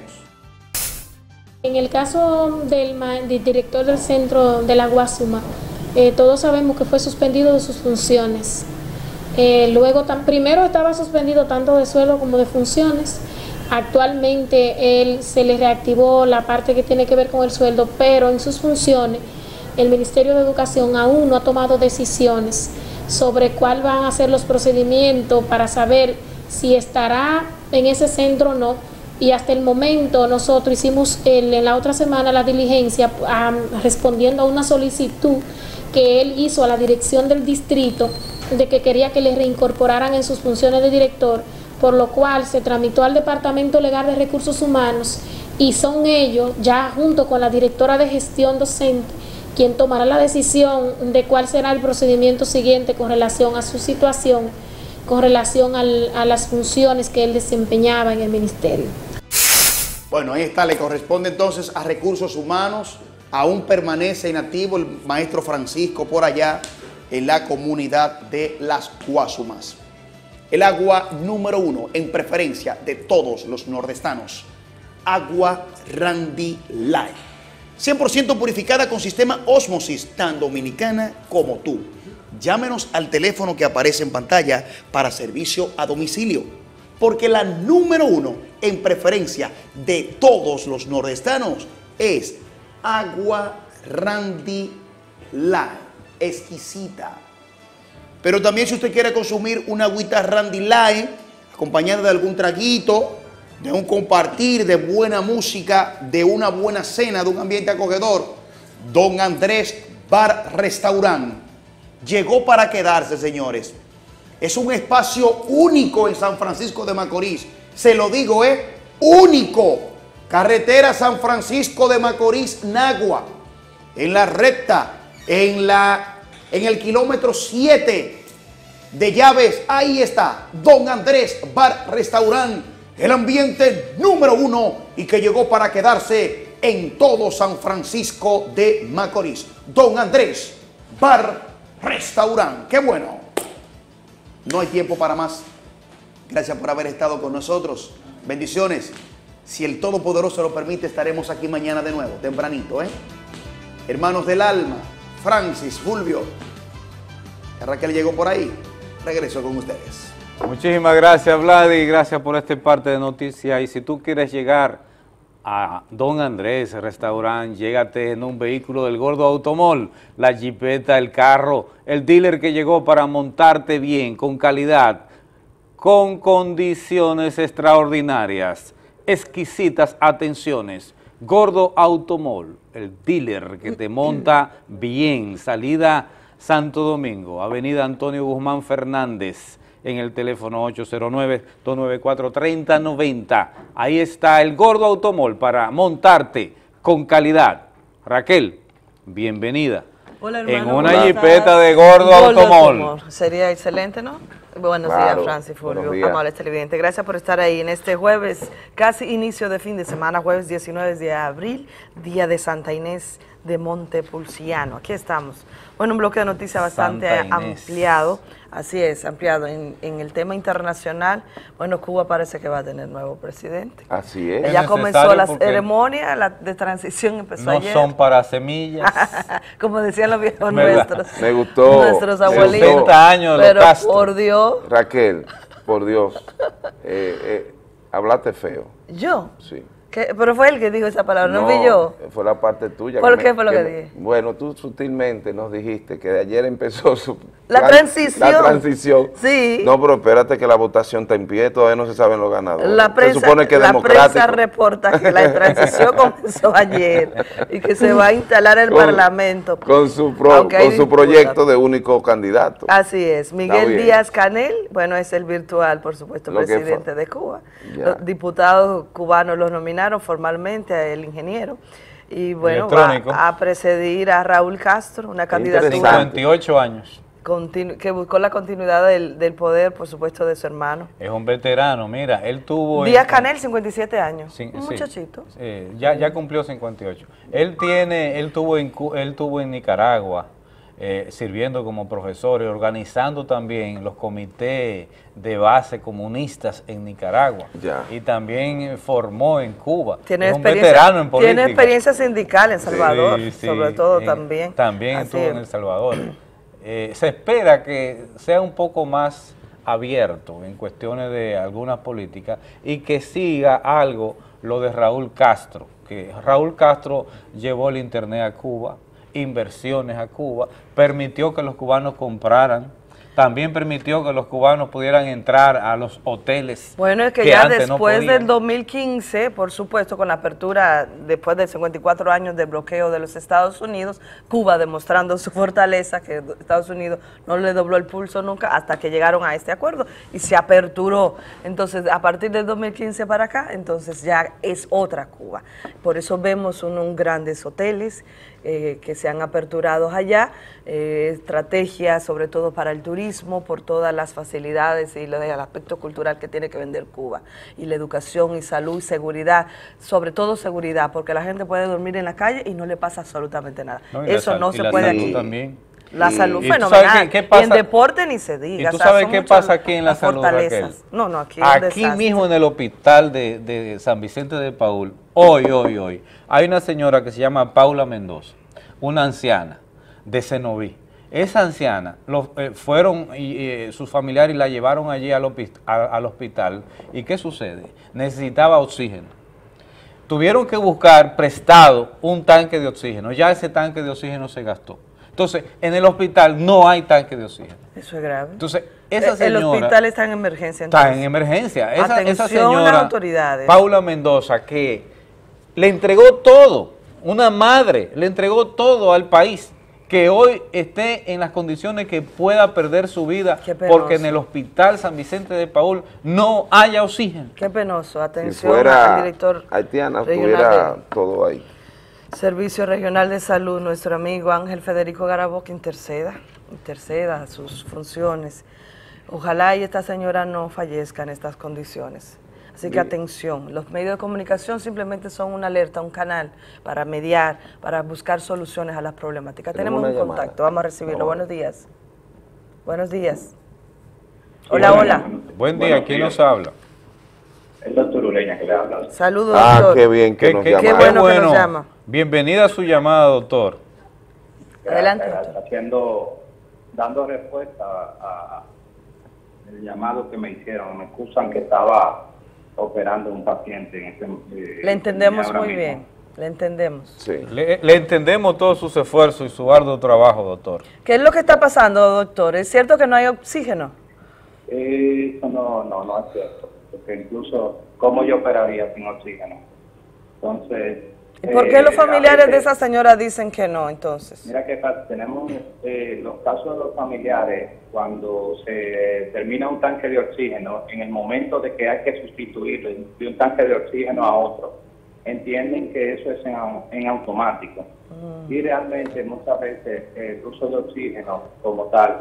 En el caso del director del centro de la Guasuma, todos sabemos que fue suspendido de sus funciones. Luego, primero estaba suspendido tanto de sueldo como de funciones. Actualmente él se le reactivó la parte que tiene que ver con el sueldo, pero en sus funciones el Ministerio de Educación aún no ha tomado decisiones sobre cuál van a ser los procedimientos para saber si estará en ese centro o no. Y hasta el momento nosotros hicimos en la otra semana la diligencia respondiendo a una solicitud que él hizo a la dirección del distrito de que quería que le reincorporaran en sus funciones de director, por lo cual se tramitó al Departamento Legal de Recursos Humanos y son ellos, ya junto con la directora de gestión docente, quien tomará la decisión de cuál será el procedimiento siguiente con relación a su situación, con relación a las funciones que él desempeñaba en el ministerio. Bueno, ahí está, le corresponde entonces a Recursos Humanos. Aún permanece inactivo el maestro Francisco por allá en la comunidad de las Guasumas. El agua número 1 en preferencia de todos los nordestanos, agua Randy Light. 100% purificada con sistema Ósmosis, tan dominicana como tú. Llámenos al teléfono que aparece en pantalla para servicio a domicilio, porque la número 1 en preferencia de todos los nordestanos es agua Randy Light, exquisita. Pero también si usted quiere consumir una agüita Randy Light, acompañada de algún traguito, de un compartir, de buena música, de una buena cena, de un ambiente acogedor, Don Andrés Bar Restaurant llegó para quedarse, señores. Es un espacio único en San Francisco de Macorís. Se lo digo, único. Carretera San Francisco de Macorís, Nagua. En la recta, en el kilómetro 7 de Llaves, ahí está Don Andrés Bar Restaurant, el ambiente número 1 y que llegó para quedarse en todo San Francisco de Macorís. Don Andrés Bar Restaurant, qué bueno. No hay tiempo para más. Gracias por haber estado con nosotros. Bendiciones. Si el Todopoderoso lo permite, estaremos aquí mañana de nuevo, tempranito, Hermanos del alma, Francis, Fulvio, Raquel llegó por ahí. Regreso con ustedes. Muchísimas gracias, Vladi, gracias por este parte de noticias. Y si tú quieres llegar a Don Andrés Restaurant, llégate en un vehículo del Gordo Automol, la jipeta, el carro, el dealer que llegó para montarte bien, con calidad, con condiciones extraordinarias, exquisitas atenciones. Gordo Automol, el dealer que te monta bien. Salida Santo Domingo, Avenida Antonio Guzmán Fernández, en el teléfono 809-294-3090. Ahí está el Gordo Automol para montarte con calidad. Raquel, bienvenida. Hola, hermano, en una jipeta de Gordo Automol. Sería excelente, ¿no? Buenos días, Francis, Fulvio, amables televidentes. Gracias por estar ahí en este jueves, casi inicio de fin de semana, jueves 19 de abril, día de Santa Inés de Montepulciano. Aquí estamos. Bueno, un bloque de noticias bastante ampliado. Así es, ampliado. En el tema internacional, bueno, Cuba parece que va a tener nuevo presidente. Así es. Ya comenzó la ceremonia de transición, empezó ayer. No son para semillas. Como decían los viejos nuestros. Me gustó. Nuestros abuelitos. 60 años de Pero Castro. por Dios. Raquel, por Dios, hablaste feo. ¿Yo? Sí. Pero fue él que dijo esa palabra, no fui yo. Fue la parte tuya. ¿Por qué fue lo que dije? Bueno, tú sutilmente nos dijiste que de ayer empezó la transición. La transición. Sí. No, pero espérate que la votación está en pie, todavía no se saben los ganadores. La prensa, se supone que la democrático. prensa reporta que la transición comenzó ayer y que se va a instalar el Parlamento. Con su proyecto de único candidato. Así es. Miguel Díaz Canel, bueno, es el virtual, por supuesto, presidente de Cuba. Los diputados cubanos los nominaron formalmente al ingeniero y bueno, va a presidir a Raúl Castro, una candidatura 58 años que buscó la continuidad del poder, por supuesto, de su hermano. Es un veterano, mira, él tuvo... Díaz Canel, 57 años, un muchachito. Ya cumplió 58. Él tuvo en Nicaragua, sirviendo como profesor y organizando también los comités de base comunistas en Nicaragua. Y también formó en Cuba. Es un veterano en política. Tiene experiencia sindical en Salvador, sobre todo también. También estuvo en El Salvador. Se espera que sea un poco más abierto en cuestiones de algunas políticas y que siga algo lo de Raúl Castro, que Raúl Castro llevó el internet a Cuba, inversiones a Cuba, permitió que los cubanos compraran, también permitió que los cubanos pudieran entrar a los hoteles. Bueno, es que ya después del 2015, por supuesto, con la apertura, después de 54 años de bloqueo de los Estados Unidos, Cuba demostrando su fortaleza, que Estados Unidos no le dobló el pulso nunca hasta que llegaron a este acuerdo y se aperturó. Entonces, a partir del 2015 para acá, entonces ya es otra Cuba. Por eso vemos unos grandes hoteles que se han aperturado allá, estrategias sobre todo para el turismo, por todas las facilidades y el aspecto cultural que tiene que vender Cuba, y la educación y salud y seguridad, sobre todo seguridad, porque la gente puede dormir en la calle y no le pasa absolutamente nada. Eso no se puede aquí. También. La salud fenomenal. Y en deporte ni se diga. ¿Y tú sabes qué pasa aquí en la salud, Raquel? No, aquí mismo en el hospital de San Vicente de Paúl, hoy, hay una señora que se llama Paula Mendoza, una anciana de Cenoví. Esa anciana fueron sus familiares la llevaron allí al hospital. ¿Y qué sucede? Necesitaba oxígeno. Tuvieron que buscar prestado un tanque de oxígeno. Ya ese tanque de oxígeno se gastó. Entonces, en el hospital no hay tanque de oxígeno. Eso es grave. Entonces, esa señora... El hospital está en emergencia. Entonces. Está en emergencia. Esa señora, las autoridades. Paula Mendoza, que le entregó todo, una madre, le entregó todo al país, que hoy esté en las condiciones que pueda perder su vida porque en el hospital San Vicente de Paúl no haya oxígeno. Qué penoso. Atención al director haitiana, estuviera todo ahí. Servicio Regional de Salud, nuestro amigo Ángel Federico Garabo, que interceda sus funciones. Ojalá y esta señora no fallezca en estas condiciones. Así que atención, los medios de comunicación simplemente son una alerta, un canal para mediar, para buscar soluciones a las problemáticas. Tenemos un contacto, vamos a recibirlo. Buenos días. Buenos días. Hola. Buen día, ¿quién nos habla? El doctor Ureña que le habla. Saludos, doctor. Qué bien que nos llama. Qué bueno que nos llama. Bienvenida a su llamada, doctor. Adelante, doctor. Dando respuesta al llamado que me hicieron. Me excusan que estaba operando un paciente en le entendemos muy bien, le entendemos. Sí. Le entendemos todos sus esfuerzos y su arduo trabajo, doctor. ¿Qué es lo que está pasando, doctor? ¿Es cierto que no hay oxígeno? Eso no es cierto. Porque incluso, ¿cómo yo operaría sin oxígeno? Entonces... ¿Y por qué los familiares de esa señora dicen que no, entonces? Mira qué pasa, tenemos los casos de los familiares, cuando se termina un tanque de oxígeno, en el momento de que hay que sustituirlo de un tanque de oxígeno a otro, entienden que eso es en automático. Y realmente muchas veces el uso de oxígeno como tal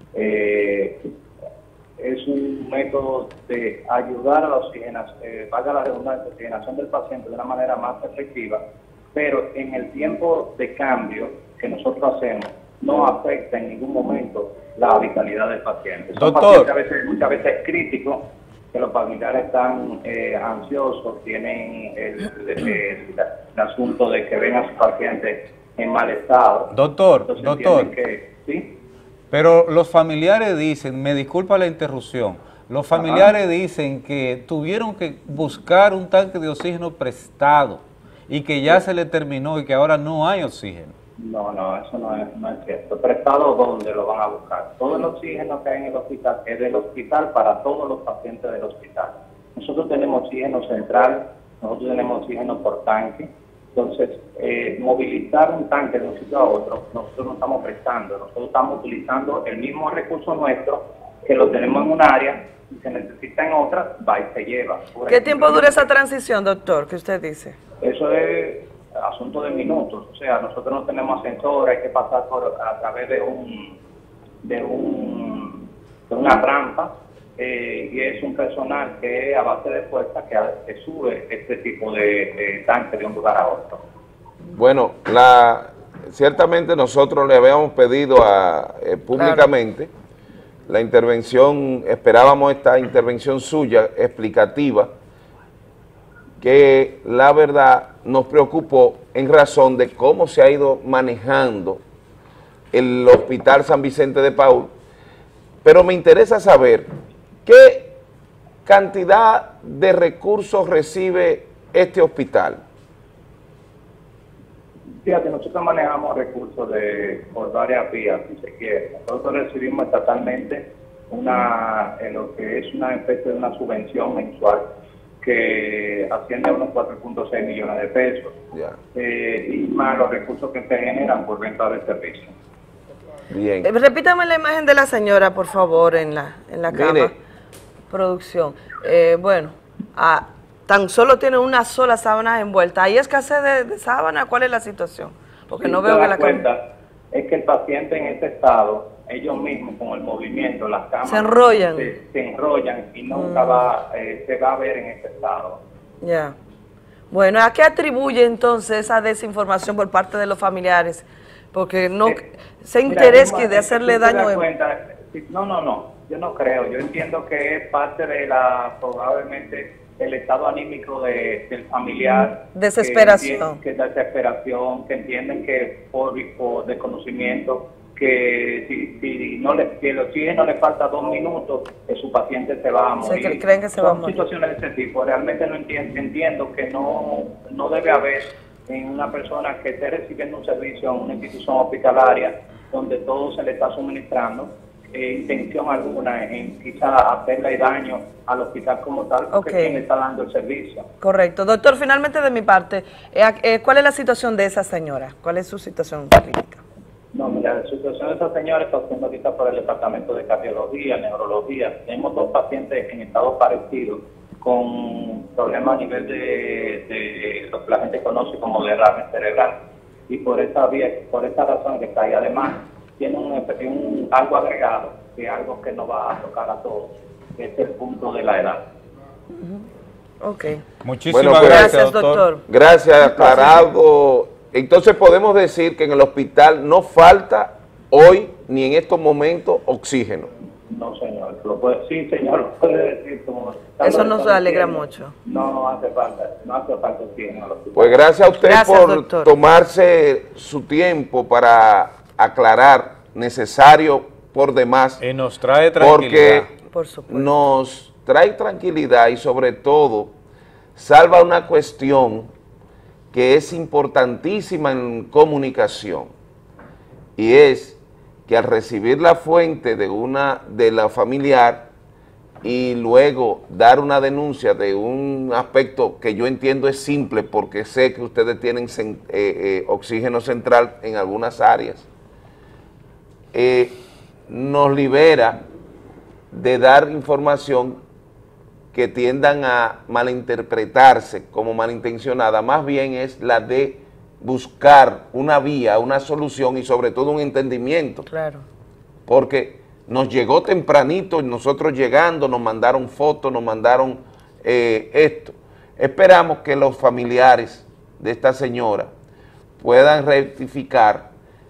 es un método de ayudar a la oxigenación, valga la redundancia, oxigenación del paciente de una manera más efectiva, pero en el tiempo de cambio que nosotros hacemos no afecta en ningún momento la vitalidad del paciente. Son Doctor. pacientes muchas veces críticos, que los familiares están ansiosos, tienen el asunto de que ven a su paciente en mal estado. Doctor, ¿sí? Pero los familiares dicen, me disculpa la interrupción, los familiares dicen que tuvieron que buscar un tanque de oxígeno prestado y que ya se le terminó y que ahora no hay oxígeno. No, eso no es cierto. ¿Prestado dónde lo van a buscar? Todo el oxígeno que hay en el hospital es del hospital para todos los pacientes del hospital. Nosotros tenemos oxígeno central, nosotros tenemos oxígeno por tanque. Entonces, movilizar un tanque de un sitio a otro, nosotros no estamos prestando, nosotros estamos utilizando el mismo recurso nuestro, que lo tenemos en un área, y se necesita en otra, va y se lleva. ¿Qué tiempo dura esa transición, doctor, que usted dice? Eso es asunto de minutos, o sea, nosotros no tenemos ascensor, hay que pasar a través de una rampa, y es un personal que a base de fuerza que sube este tipo de tanque de un lugar a otro. Bueno, ciertamente nosotros le habíamos pedido públicamente la intervención, esperábamos esta intervención suya explicativa, que la verdad nos preocupó en razón de cómo se ha ido manejando el Hospital San Vicente de Paúl, pero me interesa saber qué cantidad de recursos recibe este hospital. Fíjate, nosotros manejamos recursos por varias vías, si se quiere. Nosotros recibimos estatalmente lo que es una especie de una subvención mensual que asciende a unos 4.6 millones de pesos, y más los recursos que se generan por venta de servicios. Bien. Repítame la imagen de la señora, por favor, en la cama. Producción. Bueno, tan solo tiene una sola sábana envuelta. ¿Hay escasez de sábana? ¿Cuál es la situación? Porque no veo que la cuenta es que el paciente en este estado, ellos mismos con el movimiento, las camas se enrollan. Se enrollan y nunca se va a ver en este estado. Ya. Bueno, ¿a qué atribuye entonces esa desinformación por parte de los familiares? Porque no se interés de hacerle daño. No, yo no creo. Yo entiendo que es parte de probablemente el estado anímico del familiar. Desesperación. Que desesperación, que entienden que por desconocimiento, que si el oxígeno le falta 2 minutos, su paciente se va a morir. Creen que se va a morir. Situaciones de ese tipo. Realmente no entiendo que no debe haber en una persona que esté recibiendo un servicio en una institución hospitalaria donde todo se le está suministrando, intención alguna en quizá hacerle daño al hospital como tal, porque quien le está dando el servicio. Correcto. Doctor, finalmente de mi parte, ¿cuál es la situación de esa señora? ¿Cuál es su situación clínica? No, mira, la situación de esa señora está siendo ahorita por el departamento de cardiología, neurología. Tenemos 2 pacientes en estado parecido, con problemas a nivel de lo que la gente conoce como derrame cerebral. Y por esa razón que está ahí, además, tiene algo agregado, que es algo que nos va a tocar a todos, que es el punto de la edad. Ok. Muchísimas gracias, doctor. Gracias, aclarado. Entonces podemos decir que en el hospital no falta hoy ni en estos momentos oxígeno. No, señor. Sí, señor, lo puede decir. Eso nos alegra mucho. No hace falta oxígeno. Pues gracias a usted por doctor. Tomarse su tiempo para aclarar, necesario por demás. Y nos trae tranquilidad. Porque nos trae tranquilidad y sobre todo salva una cuestión que es importantísima en comunicación, y es que al recibir la fuente de la familiar y luego dar una denuncia de un aspecto que yo entiendo es simple, porque sé que ustedes tienen oxígeno central en algunas áreas, nos libera de dar información que tiendan a malinterpretarse como malintencionada. Más bien es la de buscar una vía, una solución y sobre todo un entendimiento. Claro. Porque nos llegó tempranito y nosotros llegando nos mandaron fotos, nos mandaron esto. Esperamos que los familiares de esta señora puedan rectificar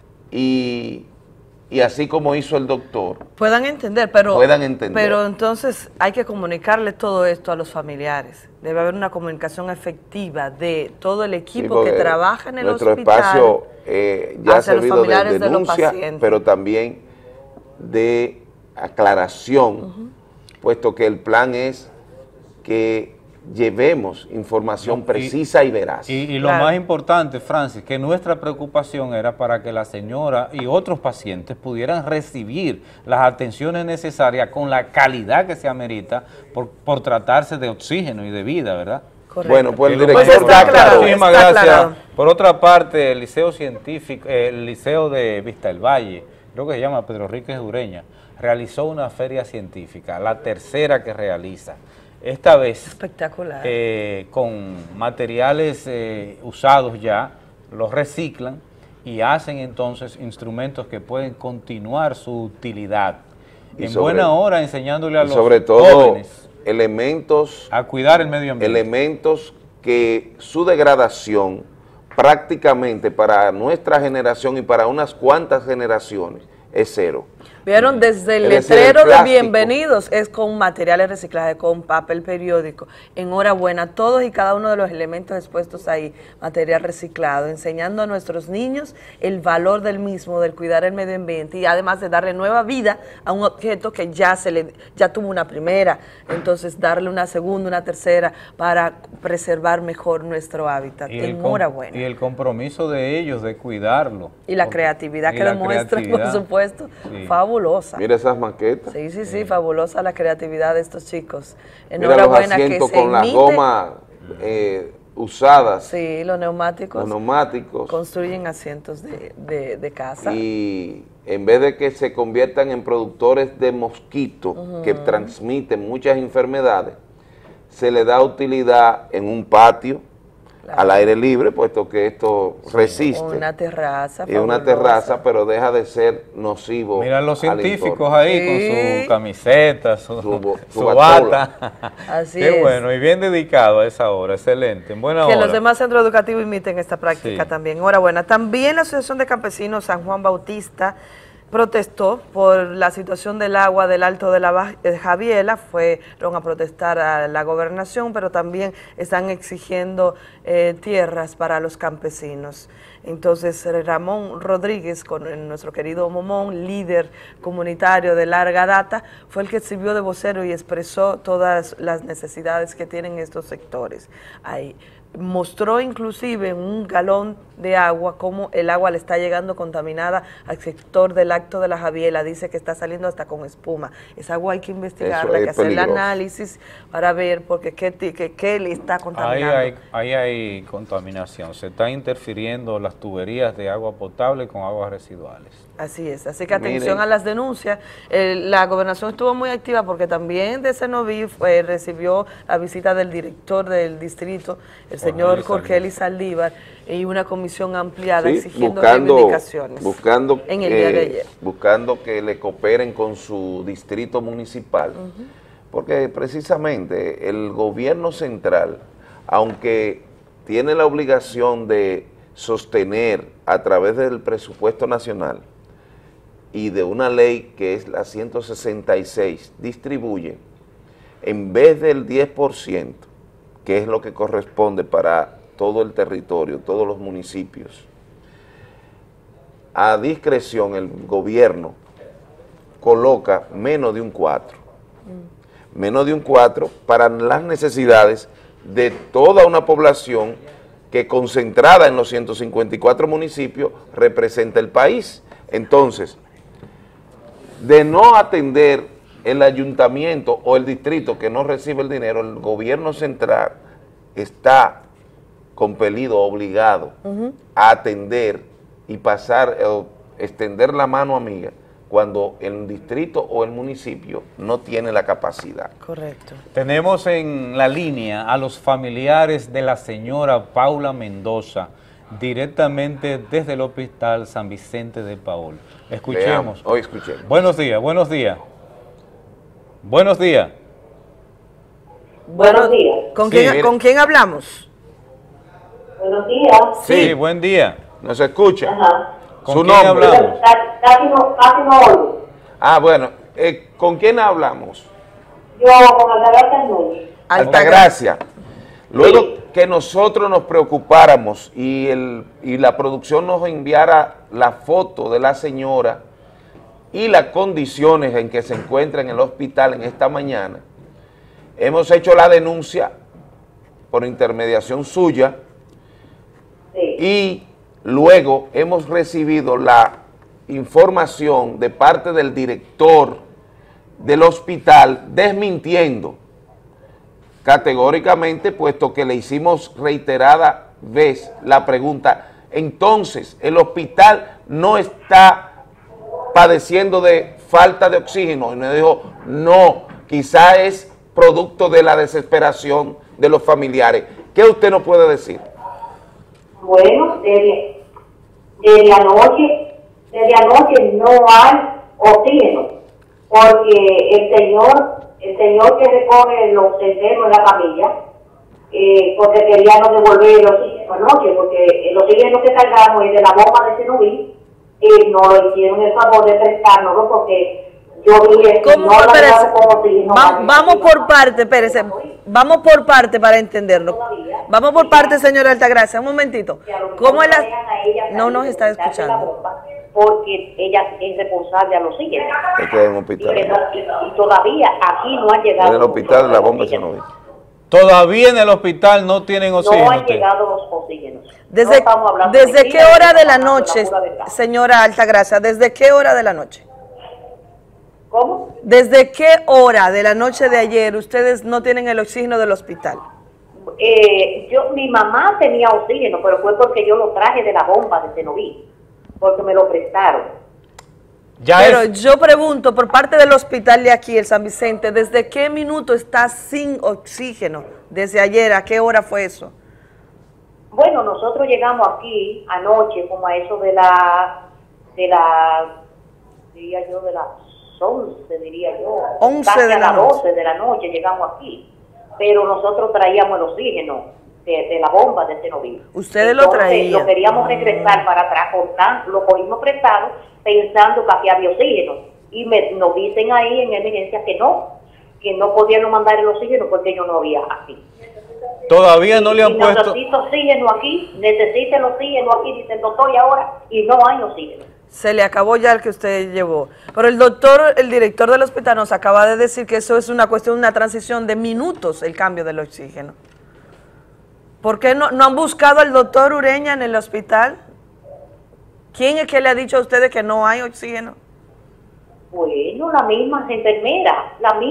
y así como hizo el doctor, puedan entender, pero entonces hay que comunicarle todo esto a los familiares. Debe haber una comunicación efectiva de todo el equipo que trabaja en el hospital. Nuestro espacio ya ha servido de denuncia, pero también de aclaración, puesto que el plan es que llevemos información precisa y veraz. Y lo más importante, Francis, que nuestra preocupación era para que la señora y otros pacientes pudieran recibir las atenciones necesarias con la calidad que se amerita por tratarse de oxígeno y de vida, ¿verdad? Correcto. Bueno, pues el director está claro. Muchísimas gracias. Por otra parte, el Liceo Científico, el Liceo de Vista del Valle, creo que se llama Pedro Enríquez Ureña, realizó una feria científica, la tercera que realiza. Esta vez, espectacular, con materiales usados ya, los reciclan y hacen entonces instrumentos que pueden continuar su utilidad. En buena hora enseñándole a los jóvenes elementos a cuidar el medio ambiente. Elementos que su degradación prácticamente para nuestra generación y para unas cuantas generaciones es cero. Vieron, desde el letrero de bienvenidos es con materiales reciclados, con papel periódico. Enhorabuena, todos y cada uno de los elementos expuestos ahí, material reciclado, enseñando a nuestros niños el valor del mismo, del cuidar el medio ambiente y además de darle nueva vida a un objeto que ya tuvo una primera, entonces darle una segunda, una tercera para preservar mejor nuestro hábitat. Enhorabuena. Y el compromiso de ellos de cuidarlo. Y la creatividad que demuestran, por supuesto, fabulosa. Mira esas maquetas. Sí, fabulosa la creatividad de estos chicos. Enhorabuena. Mira los asientos con las gomas usadas. Sí, los neumáticos. Los neumáticos. Construyen asientos de casa. Y en vez de que se conviertan en productores de mosquitos que transmiten muchas enfermedades, se le da utilidad en un patio, al aire libre, puesto que esto resiste. Una terraza. Y una terraza, pero deja de ser nocivo. Mira los científicos ahí con su camiseta, su bata. Así Qué bueno, y bien dedicado a esa hora, excelente, en buena hora. Que los demás centros educativos imiten esta práctica también. Enhorabuena. También la Asociación de Campesinos San Juan Bautista protestó por la situación del agua del Alto de la Javiela, fueron a protestar a la gobernación, pero también están exigiendo tierras para los campesinos. Entonces Ramón Rodríguez, con nuestro querido Momón, líder comunitario de larga data, fue el que sirvió de vocero y expresó todas las necesidades que tienen estos sectores. Ahí mostró inclusive en un galón de agua cómo el agua le está llegando contaminada al sector del Alto de la Javiela, dice que está saliendo hasta con espuma. Esa agua hay que investigarla, hay que hacer el análisis para ver porque qué le está contaminando. Ahí hay contaminación, se está interfiriendo las tuberías de agua potable con aguas residuales. Así es, así que atención a las denuncias. La gobernación estuvo muy activa porque también de Cenoví recibió la visita del director del distrito, el señor Jorge Saldívar, y una comisión ampliada exigiendo reivindicaciones en el día de ayer. Buscando que le cooperen con su distrito municipal, porque precisamente el gobierno central, aunque tiene la obligación de sostener a través del presupuesto nacional y de una ley que es la 166, distribuye en vez del 10%, que es lo que corresponde para todo el territorio, todos los municipios, a discreción el gobierno coloca menos de un 4%. Menos de un 4% para las necesidades de toda una población que concentrada en los 154 municipios representa el país. Entonces, de no atender el ayuntamiento o el distrito que no recibe el dinero, el gobierno central está compelido, obligado a atender y pasar, extender la mano amiga cuando el distrito o el municipio no tiene la capacidad. Correcto. Tenemos en la línea a los familiares de la señora Paula Mendoza, directamente desde el Hospital San Vicente de Paul. Escuchemos. Hoy escuchemos. Buenos días, buenos días. Buenos días. Buenos días. ¿Con quién hablamos? Buenos días. Sí, buen día. ¿Nos escucha? ¿Con ¿Su quién nombre? hablamos? Casi no oigo. Ah, bueno, ¿con quién hablamos? Yo con Altagracia Núñez. Altagracia. Luego que nosotros nos preocupáramos y la producción nos enviara la foto de la señora y las condiciones en que se encuentra en el hospital en esta mañana, hemos hecho la denuncia por intermediación suya y luego hemos recibido la información de parte del director del hospital desmintiendo categóricamente, puesto que le hicimos reiterada vez la pregunta, entonces el hospital no está padeciendo de falta de oxígeno, y nos dijo, no, quizá es producto de la desesperación de los familiares. ¿Qué usted nos puede decir? Bueno, desde anoche no hay oxígeno, porque el señor que recoge los enfermos en la camilla, porque queríamos devolver el oxígeno anoche, porque el oxígeno que cargamos es de la bomba de Cenoví, no lo hicieron el favor de prestárnoslo porque yo dije, ¿Cómo no fue, la Pérez? llevamos como oxígeno. Vamos por parte, Pérez. Vamos por parte para entenderlo. Vamos por parte, señora Altagracia. Un momentito. ¿Cómo es la...? No nos está escuchando. Porque ella es responsable a los oxígenos. Es que en el hospital. Y todavía aquí no han llegado. En el hospital de la bomba se nos ve. Todavía en el hospital no tienen oxígeno. No han llegado los oxígenos. ¿Desde qué hora de la noche, señora Altagracia? ¿Desde qué hora de la noche? ¿Cómo? ¿Desde qué hora de la noche de ayer ustedes no tienen el oxígeno del hospital? Mi mamá tenía oxígeno, pero fue porque yo lo traje de la bomba de Cenoví, porque me lo prestaron. Pero yo pregunto, por parte del hospital de aquí, el San Vicente, ¿desde qué minuto está sin oxígeno? ¿Desde ayer? ¿A qué hora fue eso? Bueno, nosotros llegamos aquí anoche, como a eso de las 11, diría yo. 11 casi de a la las noche. 12 de la noche llegamos aquí. Pero nosotros traíamos el oxígeno de la bomba de Cenoví. Ustedes lo traían. Lo queríamos regresar para atrás, lo cogimos prestado pensando que aquí había oxígeno. Y nos dicen ahí en emergencia que no podían mandar el oxígeno porque ellos no había aquí. Todavía no le han puesto... Necesito oxígeno aquí, necesita el oxígeno aquí, dice el doctor, y ahora, y no hay oxígeno. Se le acabó ya el que usted llevó. Pero el director del hospital nos acaba de decir que eso es una cuestión, una transición de minutos, el cambio del oxígeno. ¿Por qué no han buscado al doctor Ureña en el hospital? ¿Quién es que le ha dicho a ustedes que no hay oxígeno? Bueno, la misma enfermera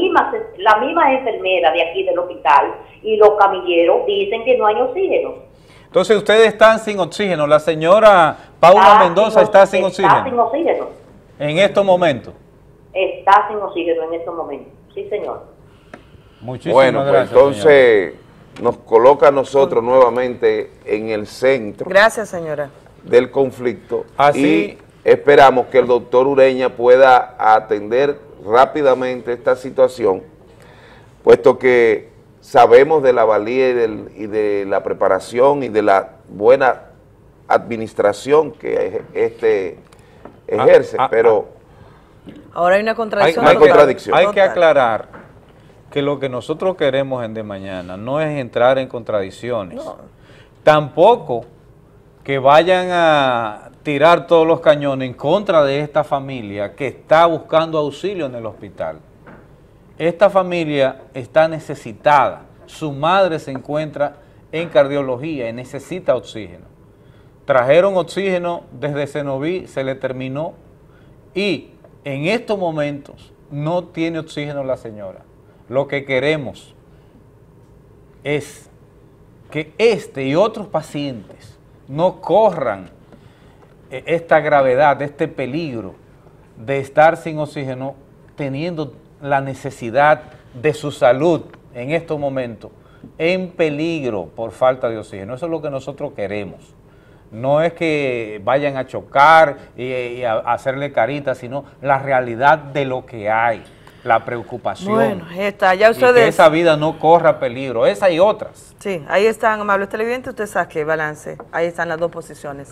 de aquí del hospital y los camilleros dicen que no hay oxígeno. Entonces ustedes están sin oxígeno. La señora Paula Mendoza está sin oxígeno. Está sin oxígeno. En estos momentos. Está sin oxígeno en estos momentos. Sí, señor. Muchísimas bueno, pues gracias, entonces nos coloca a nosotros nuevamente en el centro. Gracias, señora. Del conflicto. Así. Y esperamos que el doctor Ureña pueda atender rápidamente esta situación, puesto que sabemos de la valía y de la preparación y de la buena administración que ejerce, pero ahora hay una contradicción. Hay contradicción. Hay que aclarar que lo que nosotros queremos en De Mañana no es entrar en contradicciones. No. Tampoco que vayan a tirar todos los cañones en contra de esta familia que está buscando auxilio en el hospital. Esta familia está necesitada, su madre se encuentra en cardiología y necesita oxígeno. Trajeron oxígeno desde Cenoví, se le terminó y en estos momentos no tiene oxígeno la señora. Lo que queremos es que este y otros pacientes no corran esta gravedad, este peligro de estar sin oxígeno, teniendo la necesidad de su salud en estos momentos en peligro por falta de oxígeno. Eso es lo que nosotros queremos. No es que vayan a chocar y a hacerle carita, sino la realidad de lo que hay, la preocupación. Bueno, está, ya ustedes... Y que esa vida no corra peligro, esa y otras. Sí, ahí están, amables televidentes, usted saque balance, ahí están las dos posiciones.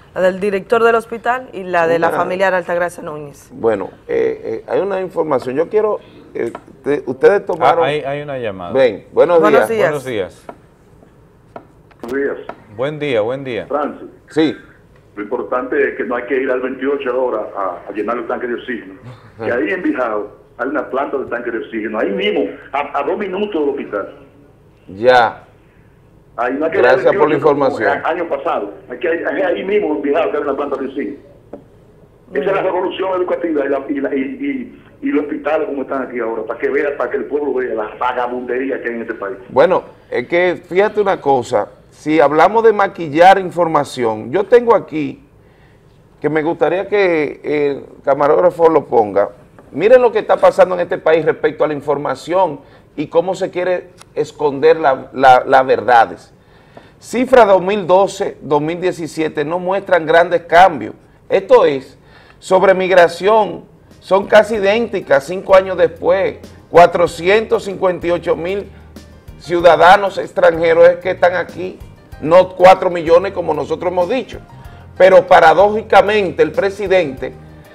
La del director del hospital y la de la familiar Altagracia Núñez. Bueno, hay una información. Yo quiero... ustedes tomaron... Hay una llamada. Ven, buenos días. Buenos días. Buenos días. Buen día, buen día. Francis. Sí. Lo importante es que no hay que ir al 28 horas a llenar el tanque de oxígeno. Que ahí en Bijao hay una planta de tanque de oxígeno. Ahí mismo, a 2 minutos del hospital. Ya. Ahí no hay que Gracias por la información. Año pasado. Ahí mismo en Bijao que hay una planta de oxígeno. Esa es la revolución educativa y los hospitales como están aquí ahora, para que el pueblo vea la vagabundería que hay en este país. Bueno, es que fíjate una cosa, si hablamos de maquillar información, yo tengo aquí, que me gustaría que el camarógrafo lo ponga, miren lo que está pasando en este país respecto a la información y cómo se quiere esconder las verdades. Cifras 2012-2017 no muestran grandes cambios. Esto es, sobre migración, son casi idénticas 5 años después. 458,000 ciudadanos extranjeros es que están aquí, no 4 millones como nosotros hemos dicho. Pero paradójicamente el presidente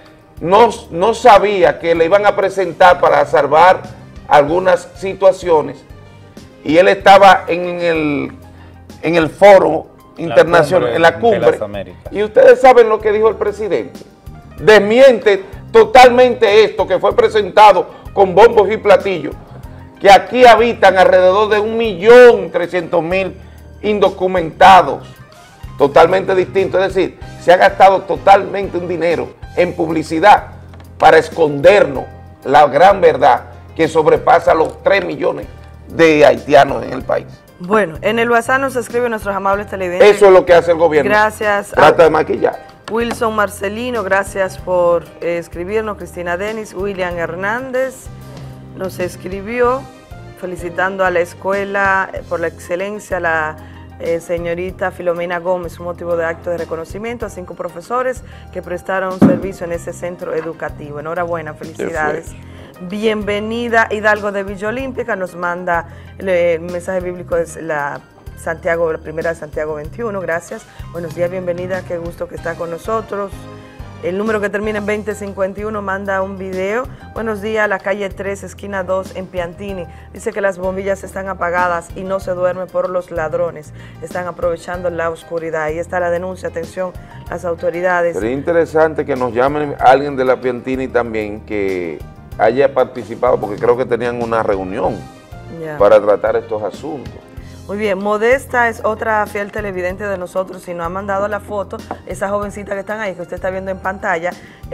no sabía que le iban a presentar para salvar algunas situaciones y él estaba en el foro internacional, en la cumbre, y ustedes saben lo que dijo el presidente. Desmiente totalmente esto que fue presentado con bombos y platillos, que aquí habitan alrededor de 1.300.000 indocumentados, totalmente distinto. Es decir, se ha gastado totalmente un dinero en publicidad para escondernos la gran verdad que sobrepasa los 3 millones de haitianos en el país. Bueno, en el WhatsApp nos escriben nuestros amables televidentes. Eso es lo que hace el gobierno. Gracias. Trata de maquillar. Wilson Marcelino, gracias por escribirnos. Cristina Denis, William Hernández nos escribió felicitando a la escuela por la excelencia, la señorita Filomena Gómez, un motivo de acto de reconocimiento a 5 profesores que prestaron servicio en ese centro educativo. Enhorabuena, felicidades. Bienvenida Hidalgo de Villa Olímpica, nos manda el mensaje bíblico de la primera de Santiago 21, gracias. Buenos días, bienvenida, qué gusto que está con nosotros. El número que termina en 2051 manda un video. Buenos días, la calle 3, esquina 2 en Piantini. Dice que las bombillas están apagadas y no se duerme por los ladrones. Están aprovechando la oscuridad. Ahí está la denuncia, atención, las autoridades. Sería interesante que nos llamen alguien de la Piantini también que haya participado, porque creo que tenían una reunión para tratar estos asuntos. Muy bien, Modesta es otra fiel televidente de nosotros y nos ha mandado la foto, esa jovencita que están ahí, que usted está viendo en pantalla,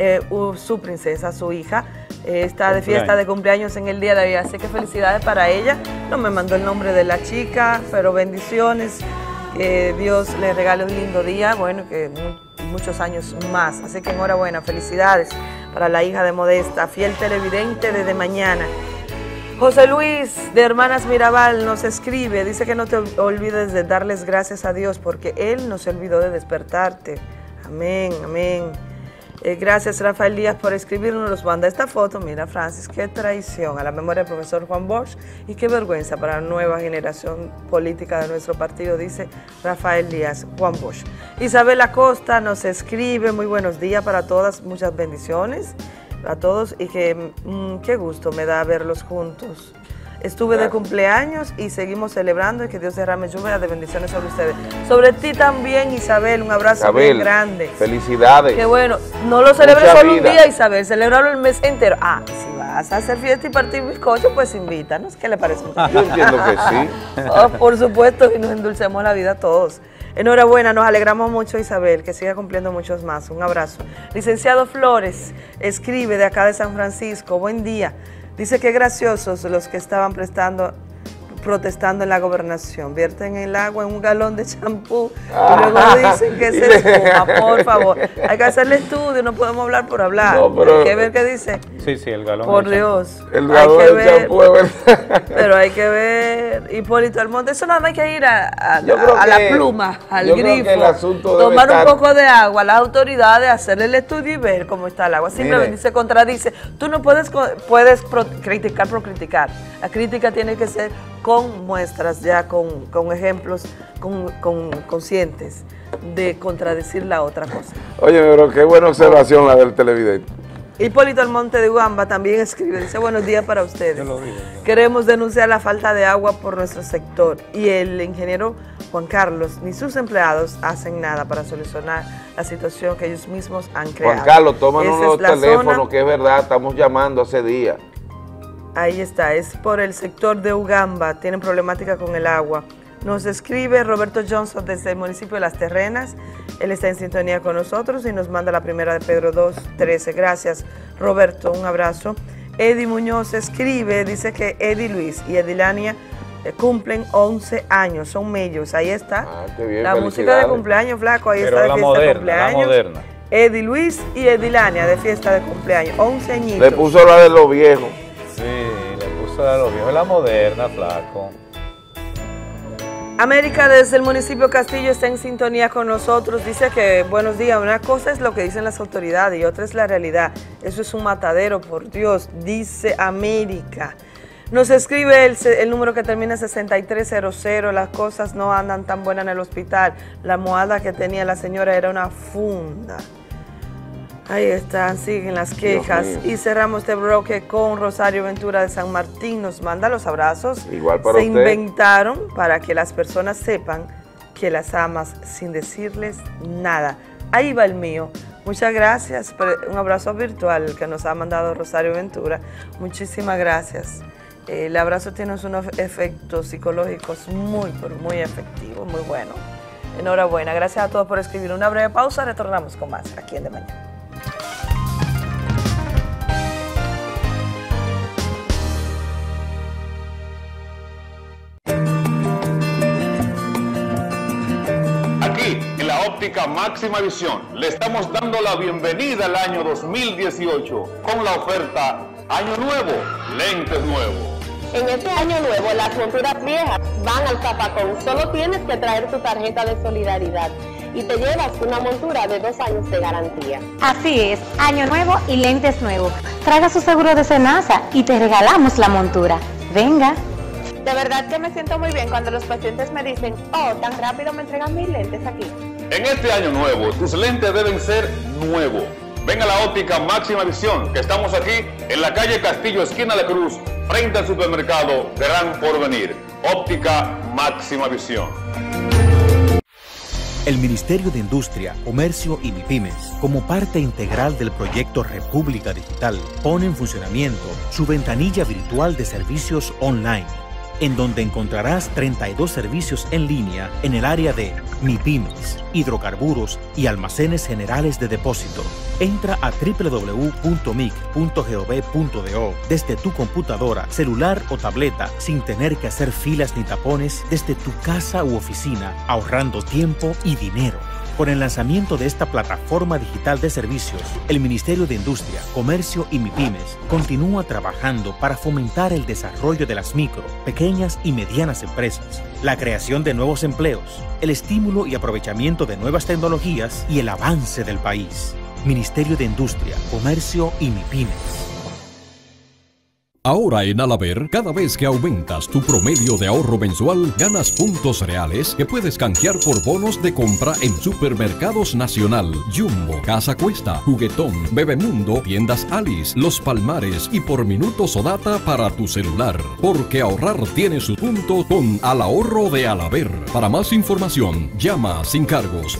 su princesa, su hija, está de fiesta de cumpleaños en el día de hoy, así que felicidades para ella. No me mandó el nombre de la chica, pero bendiciones, que Dios le regale un lindo día, bueno, que muchos años más, así que enhorabuena, felicidades para la hija de Modesta, fiel televidente desde mañana. José Luis de Hermanas Mirabal nos escribe, dice que no te olvides de darles gracias a Dios porque Él no se olvidó de despertarte. Amén, amén. Gracias Rafael Díaz por escribirnos, nos manda esta foto. Mira Francis, qué traición a la memoria del profesor Juan Bosch y qué vergüenza para la nueva generación política de nuestro partido, dice Rafael Díaz, Juan Bosch. Isabel Acosta nos escribe, muy buenos días para todas, muchas bendiciones a todos y que qué gusto me da verlos juntos. Estuve de cumpleaños y seguimos celebrando y que Dios derrame lluvia de bendiciones sobre ustedes. Sobre ti también, Isabel, un abrazo Isabel, bien grande. Felicidades. Qué bueno, no lo celebres solo un día, Isabel, celebrarlo el mes entero. Ah, si vas a hacer fiesta y partir bizcocho, pues invítanos. ¿Qué le parece? Yo entiendo que sí. Oh, por supuesto, y nos endulcemos la vida a todos. Enhorabuena, nos alegramos mucho, Isabel, que siga cumpliendo muchos más. Un abrazo. Licenciado Flores escribe de acá de San Francisco, buen día. Dice que graciosos los que estaban protestando en la gobernación. Vierten el agua en un galón de champú y luego dicen que se espuma, por favor. Hay que hacerle estudio, no podemos hablar por hablar. No, pero hay que ver qué dice Sí, el galón. Por Dios. El galón del champú, es verdad. Pero hay que ver, Hipólito Almonte, eso nada más hay que ir a la pluma, al grifo, tomar un poco de agua, las autoridades, hacer el estudio y ver cómo está el agua. Simplemente se contradice. Tú no puedes criticar por criticar. La crítica tiene que ser con muestras, ya con ejemplos, con conscientes de contradecir la otra cosa. Oye, pero qué buena observación la del televidente. Hipólito Almonte de Ugamba también escribe, dice: buenos días para ustedes. Queremos denunciar la falta de agua por nuestro sector y el ingeniero Juan Carlos ni sus empleados hacen nada para solucionar la situación que ellos mismos han creado. Juan Carlos, tómanos los teléfonos, que es verdad, estamos llamando hace días. Ahí está, es por el sector de Ugamba, tienen problemática con el agua. Nos escribe Roberto Johnson desde el municipio de Las Terrenas. Él está en sintonía con nosotros y nos manda la primera de Pedro 2:13. Gracias, Roberto, un abrazo. Eddie Muñoz escribe, dice que Eddie Luis y Edilania cumplen 11 años, son mellos. Ahí está, qué bien, la música de cumpleaños, flaco, ahí está de fiesta de cumpleaños. La moderna. Eddie Luis y Edilania de fiesta de cumpleaños, 11 añitos. Le puso la de los viejos. Sí, le puso la de los viejos, la moderna, flaco. América desde el municipio Castillo está en sintonía con nosotros, dice que buenos días, una cosa es lo que dicen las autoridades y otra es la realidad, eso es un matadero, por Dios, dice América. Nos escribe el número que termina en 6300, las cosas no andan tan buenas en el hospital, la almohada que tenía la señora era una funda. Ahí están, siguen las quejas. Y cerramos este bloque con Rosario Ventura de San Martín. Nos manda los abrazos. Igual para usted. Se inventaron para que las personas sepan que las amas sin decirles nada. Ahí va el mío. Muchas gracias. Un abrazo virtual que nos ha mandado Rosario Ventura. Muchísimas gracias. El abrazo tiene unos efectos psicológicos muy efectivos, muy buenos. Enhorabuena. Gracias a todos por escribir. Una breve pausa. Retornamos con más aquí en De Mañana. En la óptica Máxima Visión le estamos dando la bienvenida al año 2018 con la oferta Año Nuevo, Lentes Nuevos. En este año nuevo las monturas viejas van al zapacón. Solo tienes que traer tu tarjeta de solidaridad y te llevas una montura de 2 años de garantía. Así es, año nuevo y lentes nuevos. Traiga su seguro de Senasa y te regalamos la montura. Venga. De verdad que me siento muy bien cuando los pacientes me dicen: oh, tan rápido me entregan mis lentes aquí. En este año nuevo, tus lentes deben ser nuevos. Ven a la óptica Máxima Visión, que estamos aquí en la calle Castillo, esquina de Cruz, frente al supermercado Gran Porvenir. Óptica Máxima Visión. El Ministerio de Industria, Comercio y MIPYMES, como parte integral del proyecto República Digital, pone en funcionamiento su ventanilla virtual de servicios online, en donde encontrarás 32 servicios en línea en el área de MIPYMES, hidrocarburos y almacenes generales de depósito. Entra a www.mic.gov.do desde tu computadora, celular o tableta sin tener que hacer filas ni tapones desde tu casa u oficina, ahorrando tiempo y dinero. Con el lanzamiento de esta plataforma digital de servicios, el Ministerio de Industria, Comercio y MIPYMES continúa trabajando para fomentar el desarrollo de las micro, pequeñas y medianas empresas, la creación de nuevos empleos, el estímulo y aprovechamiento de nuevas tecnologías y el avance del país. Ministerio de Industria, Comercio y MIPYMES. Ahora en Alaber, cada vez que aumentas tu promedio de ahorro mensual, ganas puntos reales que puedes canjear por bonos de compra en Supermercados Nacional, Jumbo, Casa Cuesta, Juguetón, Bebemundo, Tiendas Alice, Los Palmares y por minutos o data para tu celular. Porque ahorrar tiene su punto con Al Ahorro de Alaber. Para más información, llama sin cargos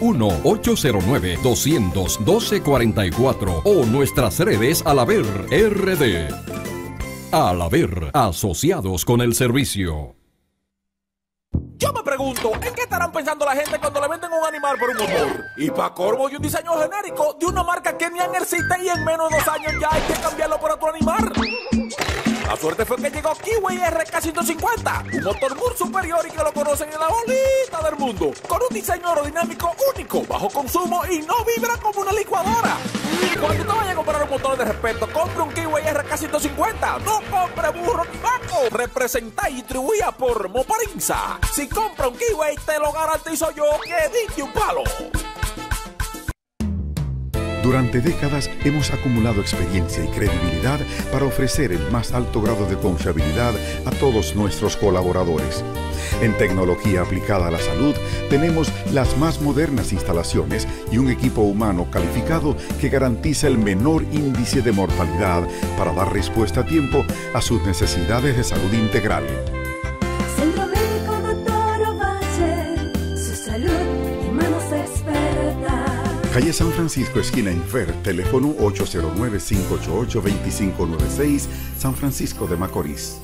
1-809-200-1244 o nuestras redes Alaber RD. Alaber, asociados con el servicio. Yo me pregunto, ¿en qué estarán pensando la gente cuando le venden un animal por un motor? Y para corvo y un diseño genérico de una marca que ni existe y en menos de 2 años ya hay que cambiarlo por otro animal. La suerte fue que llegó Kiwi RK150, un motor muy superior y que lo conocen en la bolita del mundo, con un diseño aerodinámico único, bajo consumo y no vibra como una licuadora. Cuando te vayas a comprar un motor de respeto, compre un Kiwi RK150, no compre burro ni vaco. Representa y distribuida por Moparinsa. Si compra un Kiwi, te lo garantizo yo que diste un palo. Durante décadas hemos acumulado experiencia y credibilidad para ofrecer el más alto grado de confiabilidad a todos nuestros colaboradores. En tecnología aplicada a la salud tenemos las más modernas instalaciones y un equipo humano calificado que garantiza el menor índice de mortalidad para dar respuesta a tiempo a sus necesidades de salud integral. Centro Médico Dr. Ovalle, su salud y manos expertas. Calle San Francisco, esquina Infer, teléfono 809-588-2596, San Francisco de Macorís.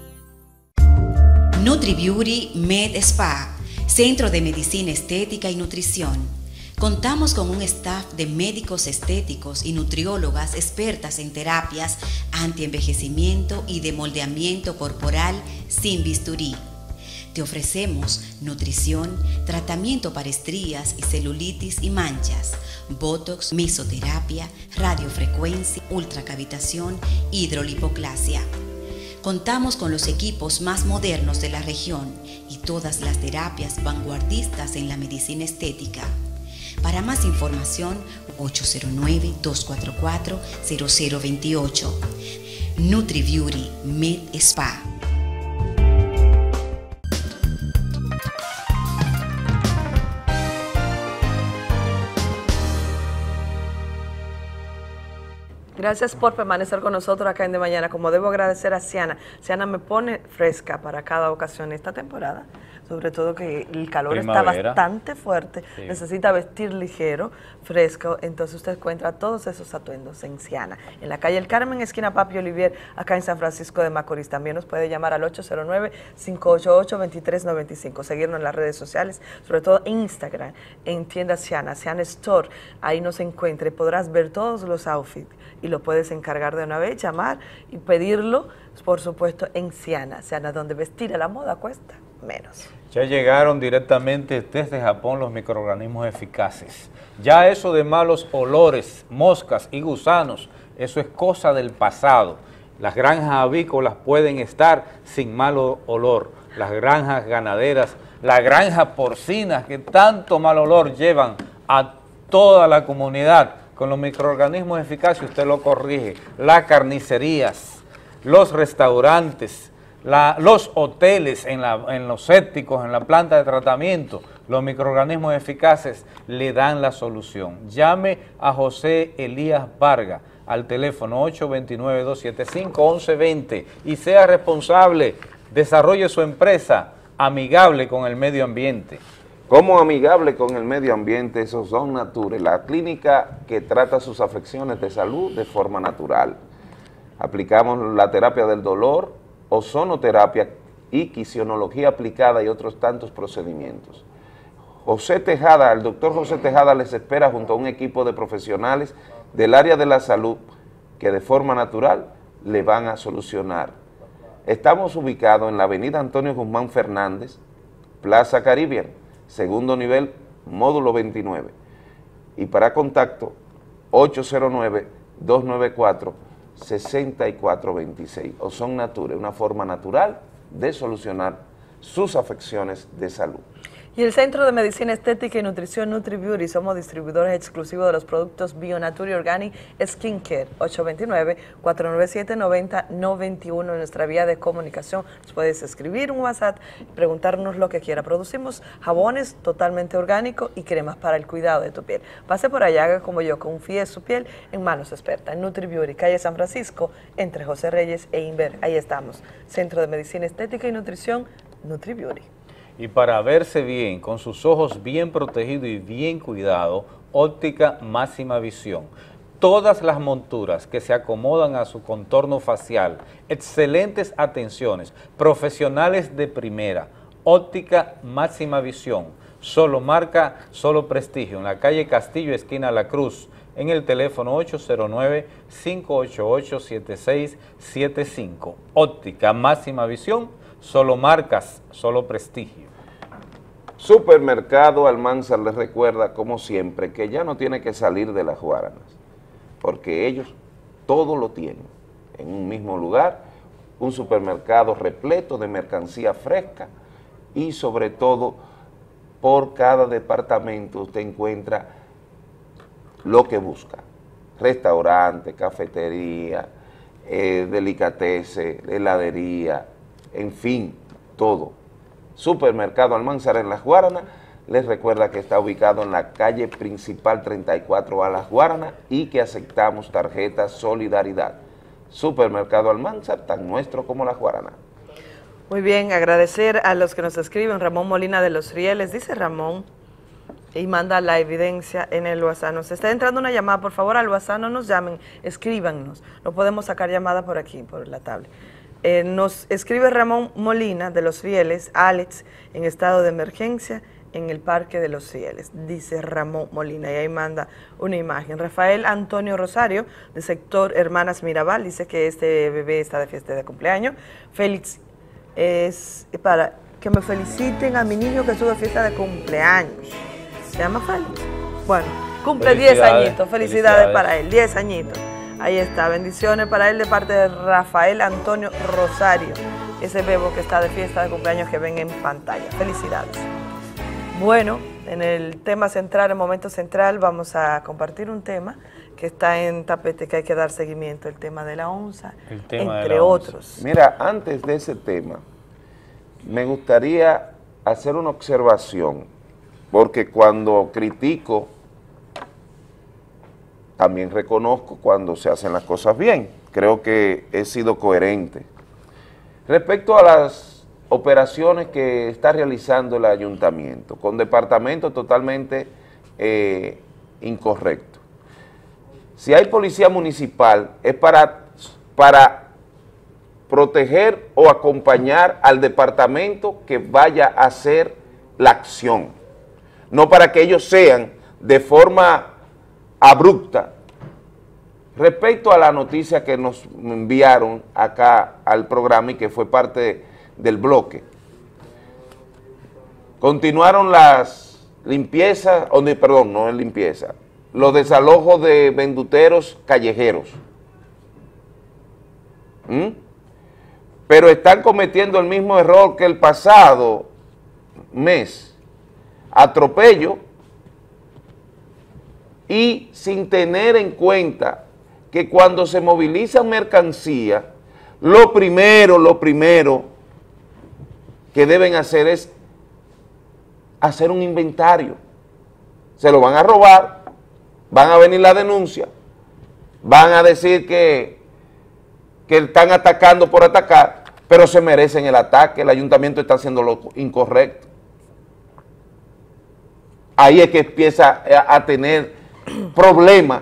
NutriBeauty Med Spa, Centro de Medicina Estética y Nutrición. Contamos con un staff de médicos estéticos y nutriólogas expertas en terapias antienvejecimiento y de moldeamiento corporal sin bisturí. Te ofrecemos nutrición, tratamiento para estrías y celulitis y manchas, botox, mesoterapia, radiofrecuencia, ultracavitación, hidrolipoclasia. Contamos con los equipos más modernos de la región y todas las terapias vanguardistas en la medicina estética. Para más información, 809-244-0028. NutriBeauty Med Spa. Gracias por permanecer con nosotros acá en De Mañana. Como debo agradecer a Ciana. Ciana me pone fresca para cada ocasión esta temporada, sobre todo que el calor está bastante fuerte, sí. Necesita vestir ligero, fresco, entonces usted encuentra todos esos atuendos en Ciana. En la calle El Carmen, esquina Papi Olivier, acá en San Francisco de Macorís. También nos puede llamar al 809-588-2395, seguirnos en las redes sociales, sobre todo en Instagram, en tienda Ciana, Ciana Store, ahí nos encuentre, podrás ver todos los outfits y lo puedes encargar de una vez, llamar y pedirlo, por supuesto, en Ciana, donde vestir a la moda cuesta menos. Ya llegaron directamente desde Japón los microorganismos eficaces. Ya eso de malos olores, moscas y gusanos, eso es cosa del pasado. Las granjas avícolas pueden estar sin mal olor. Las granjas ganaderas, las granjas porcinas que tanto mal olor llevan a toda la comunidad, con los microorganismos eficaces usted lo corrige. Las carnicerías, los restaurantes, los hoteles, en los sépticos, en la planta de tratamiento, los microorganismos eficaces le dan la solución. Llame a José Elías Vargas al teléfono 829-275-1120 y sea responsable, desarrolle su empresa amigable con el medio ambiente. Como amigable con el medio ambiente, esos son Nature, la clínica que trata sus afecciones de salud de forma natural. Aplicamos la terapia del dolor, ozonoterapia y quisionología aplicada y otros tantos procedimientos. José Tejada, el doctor José Tejada les espera junto a un equipo de profesionales del área de la salud que de forma natural le van a solucionar. Estamos ubicados en la avenida Antonio Guzmán Fernández, Plaza Caribbean, segundo nivel, módulo 29. Y para contacto, 809-294-6426. Ozon Nature, una forma natural de solucionar sus afecciones de salud. Y el Centro de Medicina Estética y Nutrición NutriBeauty, somos distribuidores exclusivos de los productos BioNature Organic Skincare, 829-497-9091 en nuestra vía de comunicación. Nos puedes escribir un WhatsApp, preguntarnos lo que quiera. Producimos jabones totalmente orgánicos y cremas para el cuidado de tu piel. Pase por allá, haga como yo, confíe su piel en manos expertas. En NutriBeauty, calle San Francisco, entre José Reyes e Inver. Ahí estamos. Centro de Medicina Estética y Nutrición NutriBeauty. Y para verse bien, con sus ojos bien protegidos y bien cuidados, Óptica Máxima Visión. Todas las monturas que se acomodan a su contorno facial, excelentes atenciones, profesionales de primera. Óptica Máxima Visión, solo marca, solo prestigio, en la calle Castillo, esquina La Cruz, en el teléfono 809-588-7675. Óptica Máxima Visión, solo marcas, solo prestigio. Supermercado Almanzar les recuerda, como siempre, que ya no tiene que salir de Las Guaranas, porque ellos todo lo tienen en un mismo lugar, un supermercado repleto de mercancía fresca y sobre todo por cada departamento usted encuentra lo que busca, restaurante, cafetería, delicatessen, heladería, en fin, todo. Supermercado Almanzar en Las Guaranas, les recuerda que está ubicado en la calle principal 34 a Las Guaranas y que aceptamos tarjetas Solidaridad. Supermercado Almanzar, tan nuestro como Las Guaranas. Muy bien, agradecer a los que nos escriben. Ramón Molina de Los Rieles, dice Ramón, y manda la evidencia en el WhatsApp. Nos está entrando una llamada, por favor, al WhatsApp no nos llamen, escríbanos. No podemos sacar llamada por aquí, por la tablet. Nos escribe Ramón Molina de Los Rieles, Alex, en estado de emergencia en el Parque de Los Rieles, dice Ramón Molina, y ahí manda una imagen. Rafael Antonio Rosario, del sector Hermanas Mirabal, dice que este bebé está de fiesta de cumpleaños. Félix, es para que me feliciten a mi niño que estuvo de fiesta de cumpleaños. ¿Se llama Félix? Bueno, cumple 10 añitos, felicidades para él, 10 añitos. Ahí está, bendiciones para él de parte de Rafael Antonio Rosario, ese bebo que está de fiesta de cumpleaños que ven en pantalla. Felicidades. Bueno, en el tema central, el momento central, vamos a compartir un tema que está en tapete, que hay que dar seguimiento, el tema de la onza, entre otros. Mira, antes de ese tema, me gustaría hacer una observación, porque cuando critico, también reconozco cuando se hacen las cosas bien. Creo que he sido coherente. Respecto a las operaciones que está realizando el ayuntamiento, con departamentos totalmente incorrectos. Si hay policía municipal, es para proteger o acompañar al departamento que vaya a hacer la acción, no para que ellos sean de forma abrupta. Respecto a la noticia que nos enviaron acá al programa y que fue parte del bloque, continuaron las limpiezas, perdón, no es limpieza, los desalojos de venduteros callejeros. Pero están cometiendo el mismo error que el pasado mes, atropello, y sin tener en cuenta que cuando se moviliza mercancía, lo primero que deben hacer es hacer un inventario. Se lo van a robar, van a venir la denuncia, van a decir que están atacando por atacar, pero se merecen el ataque, el ayuntamiento está haciendo lo incorrecto. Ahí es que empieza a tener problemas.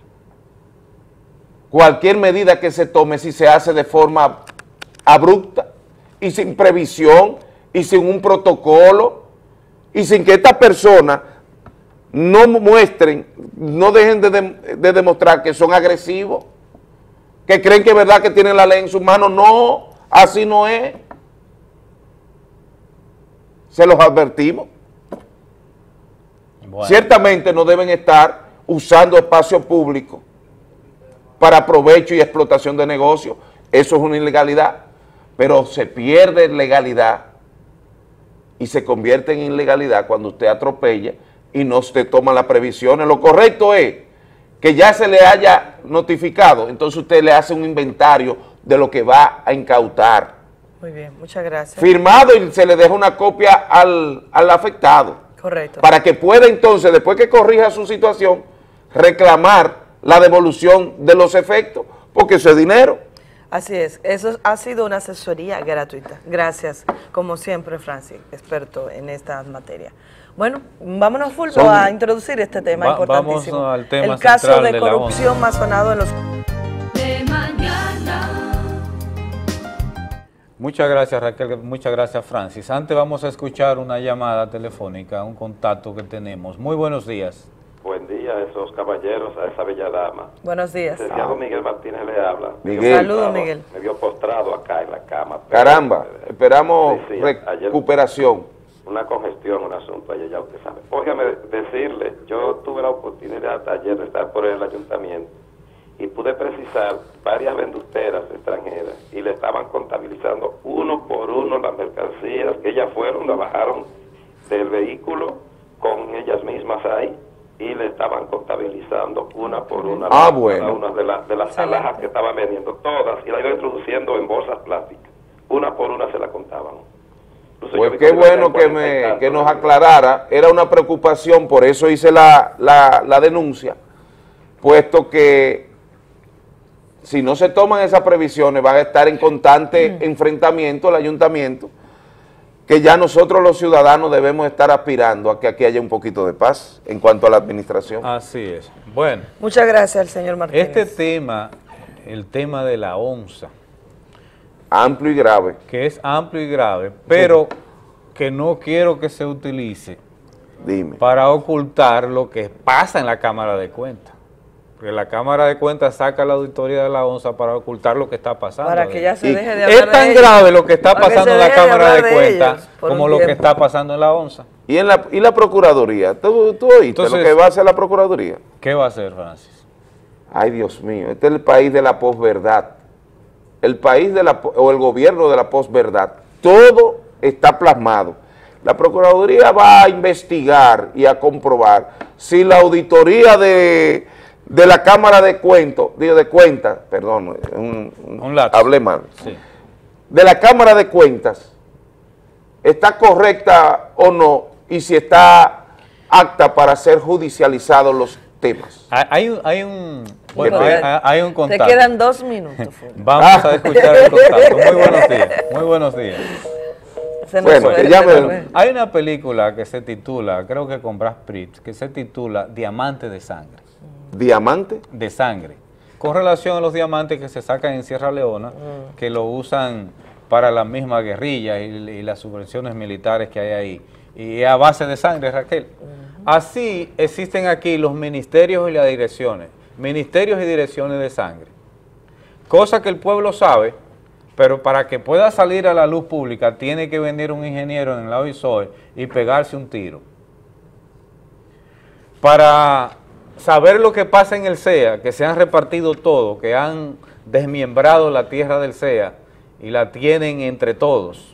Cualquier medida que se tome, si se hace de forma abrupta y sin previsión y sin un protocolo y sin que estas personas no muestren, no dejen de demostrar que son agresivos, que creen que es verdad que tienen la ley en sus manos. No, así no es. Se los advertimos. Bueno. Ciertamente no deben estar usando espacio público para provecho y explotación de negocios. Eso es una ilegalidad, pero se pierde legalidad y se convierte en ilegalidad cuando usted atropella y no se toma las previsiones. Lo correcto es que ya se le haya notificado, entonces usted le hace un inventario de lo que va a incautar. Muy bien, muchas gracias. Firmado, y se le deja una copia al afectado. Correcto. Para que pueda entonces, después que corrija su situación, reclamar la devolución de los efectos, porque eso es dinero. Así es, eso ha sido una asesoría gratuita. Gracias, como siempre, Francis, experto en esta materia. Bueno, vámonos, Fulvio, a introducir este tema importantísimo. Vamos al tema el caso de la corrupción más sonado en los... De mañana. Muchas gracias, Raquel, muchas gracias, Francis. Antes vamos a escuchar una llamada telefónica, un contacto que tenemos. Muy buenos días. Buen día a esos caballeros, a esa bella dama. Buenos días. Licenciado Miguel Martínez le habla. Miguel. Saludos, Miguel. Me vio postrado acá en la cama. Caramba, esperamos Sí, ayer recuperación. una congestión, un asunto allá, ya usted sabe. Óigame decirle, yo tuve la oportunidad ayer de estar por el ayuntamiento y pude precisar varias venduteras extranjeras y le estaban contabilizando uno por uno las mercancías que ellas fueron, la bajaron del vehículo con ellas mismas ahí y le estaban contabilizando una por una Bueno. cada una de las alhajas que estaban vendiendo, todas, y la iban introduciendo en bolsas plásticas. Una por una se la contaban. Entonces, Pues yo vi qué que bueno me que nos aclarara, era una preocupación, por eso hice la denuncia, puesto que si no se toman esas previsiones van a estar en constante enfrentamiento el ayuntamiento, que ya nosotros los ciudadanos debemos estar aspirando a que aquí haya un poquito de paz en cuanto a la administración. Así es. Bueno. Muchas gracias al señor Martínez. Este tema, el tema de la onza. Amplio y grave. Que es amplio y grave, pero que no quiero que se utilice para ocultar lo que pasa en la Cámara de Cuentas. Porque la Cámara de Cuentas saca la auditoría de la onza para ocultar lo que está pasando. Para que ya se Y deje de hablar es tan de ellos. grave lo que está Para que pasando se en la deje de Cámara de hablar de Cuentas ellos por como un lo que tiempo. está pasando en la onza. ¿Y la Procuraduría? ¿Tú oíste Entonces, lo que va a hacer la Procuraduría? ¿Qué va a hacer, Francis? Ay, Dios mío, este es el país de la posverdad. El país o el gobierno de la posverdad. Todo está plasmado. La Procuraduría va a investigar y a comprobar si la auditoría de la Cámara de Cuentas, perdón, hablé mal, Sí. de la Cámara de Cuentas, está correcta o no, y si está apta para ser judicializados los temas. Hay un contacto. Te quedan 2 minutos. Vamos a escuchar el contacto. Muy buenos días. Muy buenos días. Hay una película que se titula, creo que con Brad Pitt, que se titula Diamante de Sangre. ¿Diamante? De sangre. Con relación a los diamantes que se sacan en Sierra Leona, que lo usan para la misma guerrilla y las subvenciones militares que hay ahí. Y a base de sangre, Raquel. Así existen aquí los ministerios y las direcciones. Ministerios y direcciones de sangre. Cosa que el pueblo sabe, pero para que pueda salir a la luz pública tiene que venir un ingeniero en la OISOE y pegarse un tiro. Para saber lo que pasa en el CEA, que se han repartido todo, que han desmembrado la tierra del CEA y la tienen entre todos.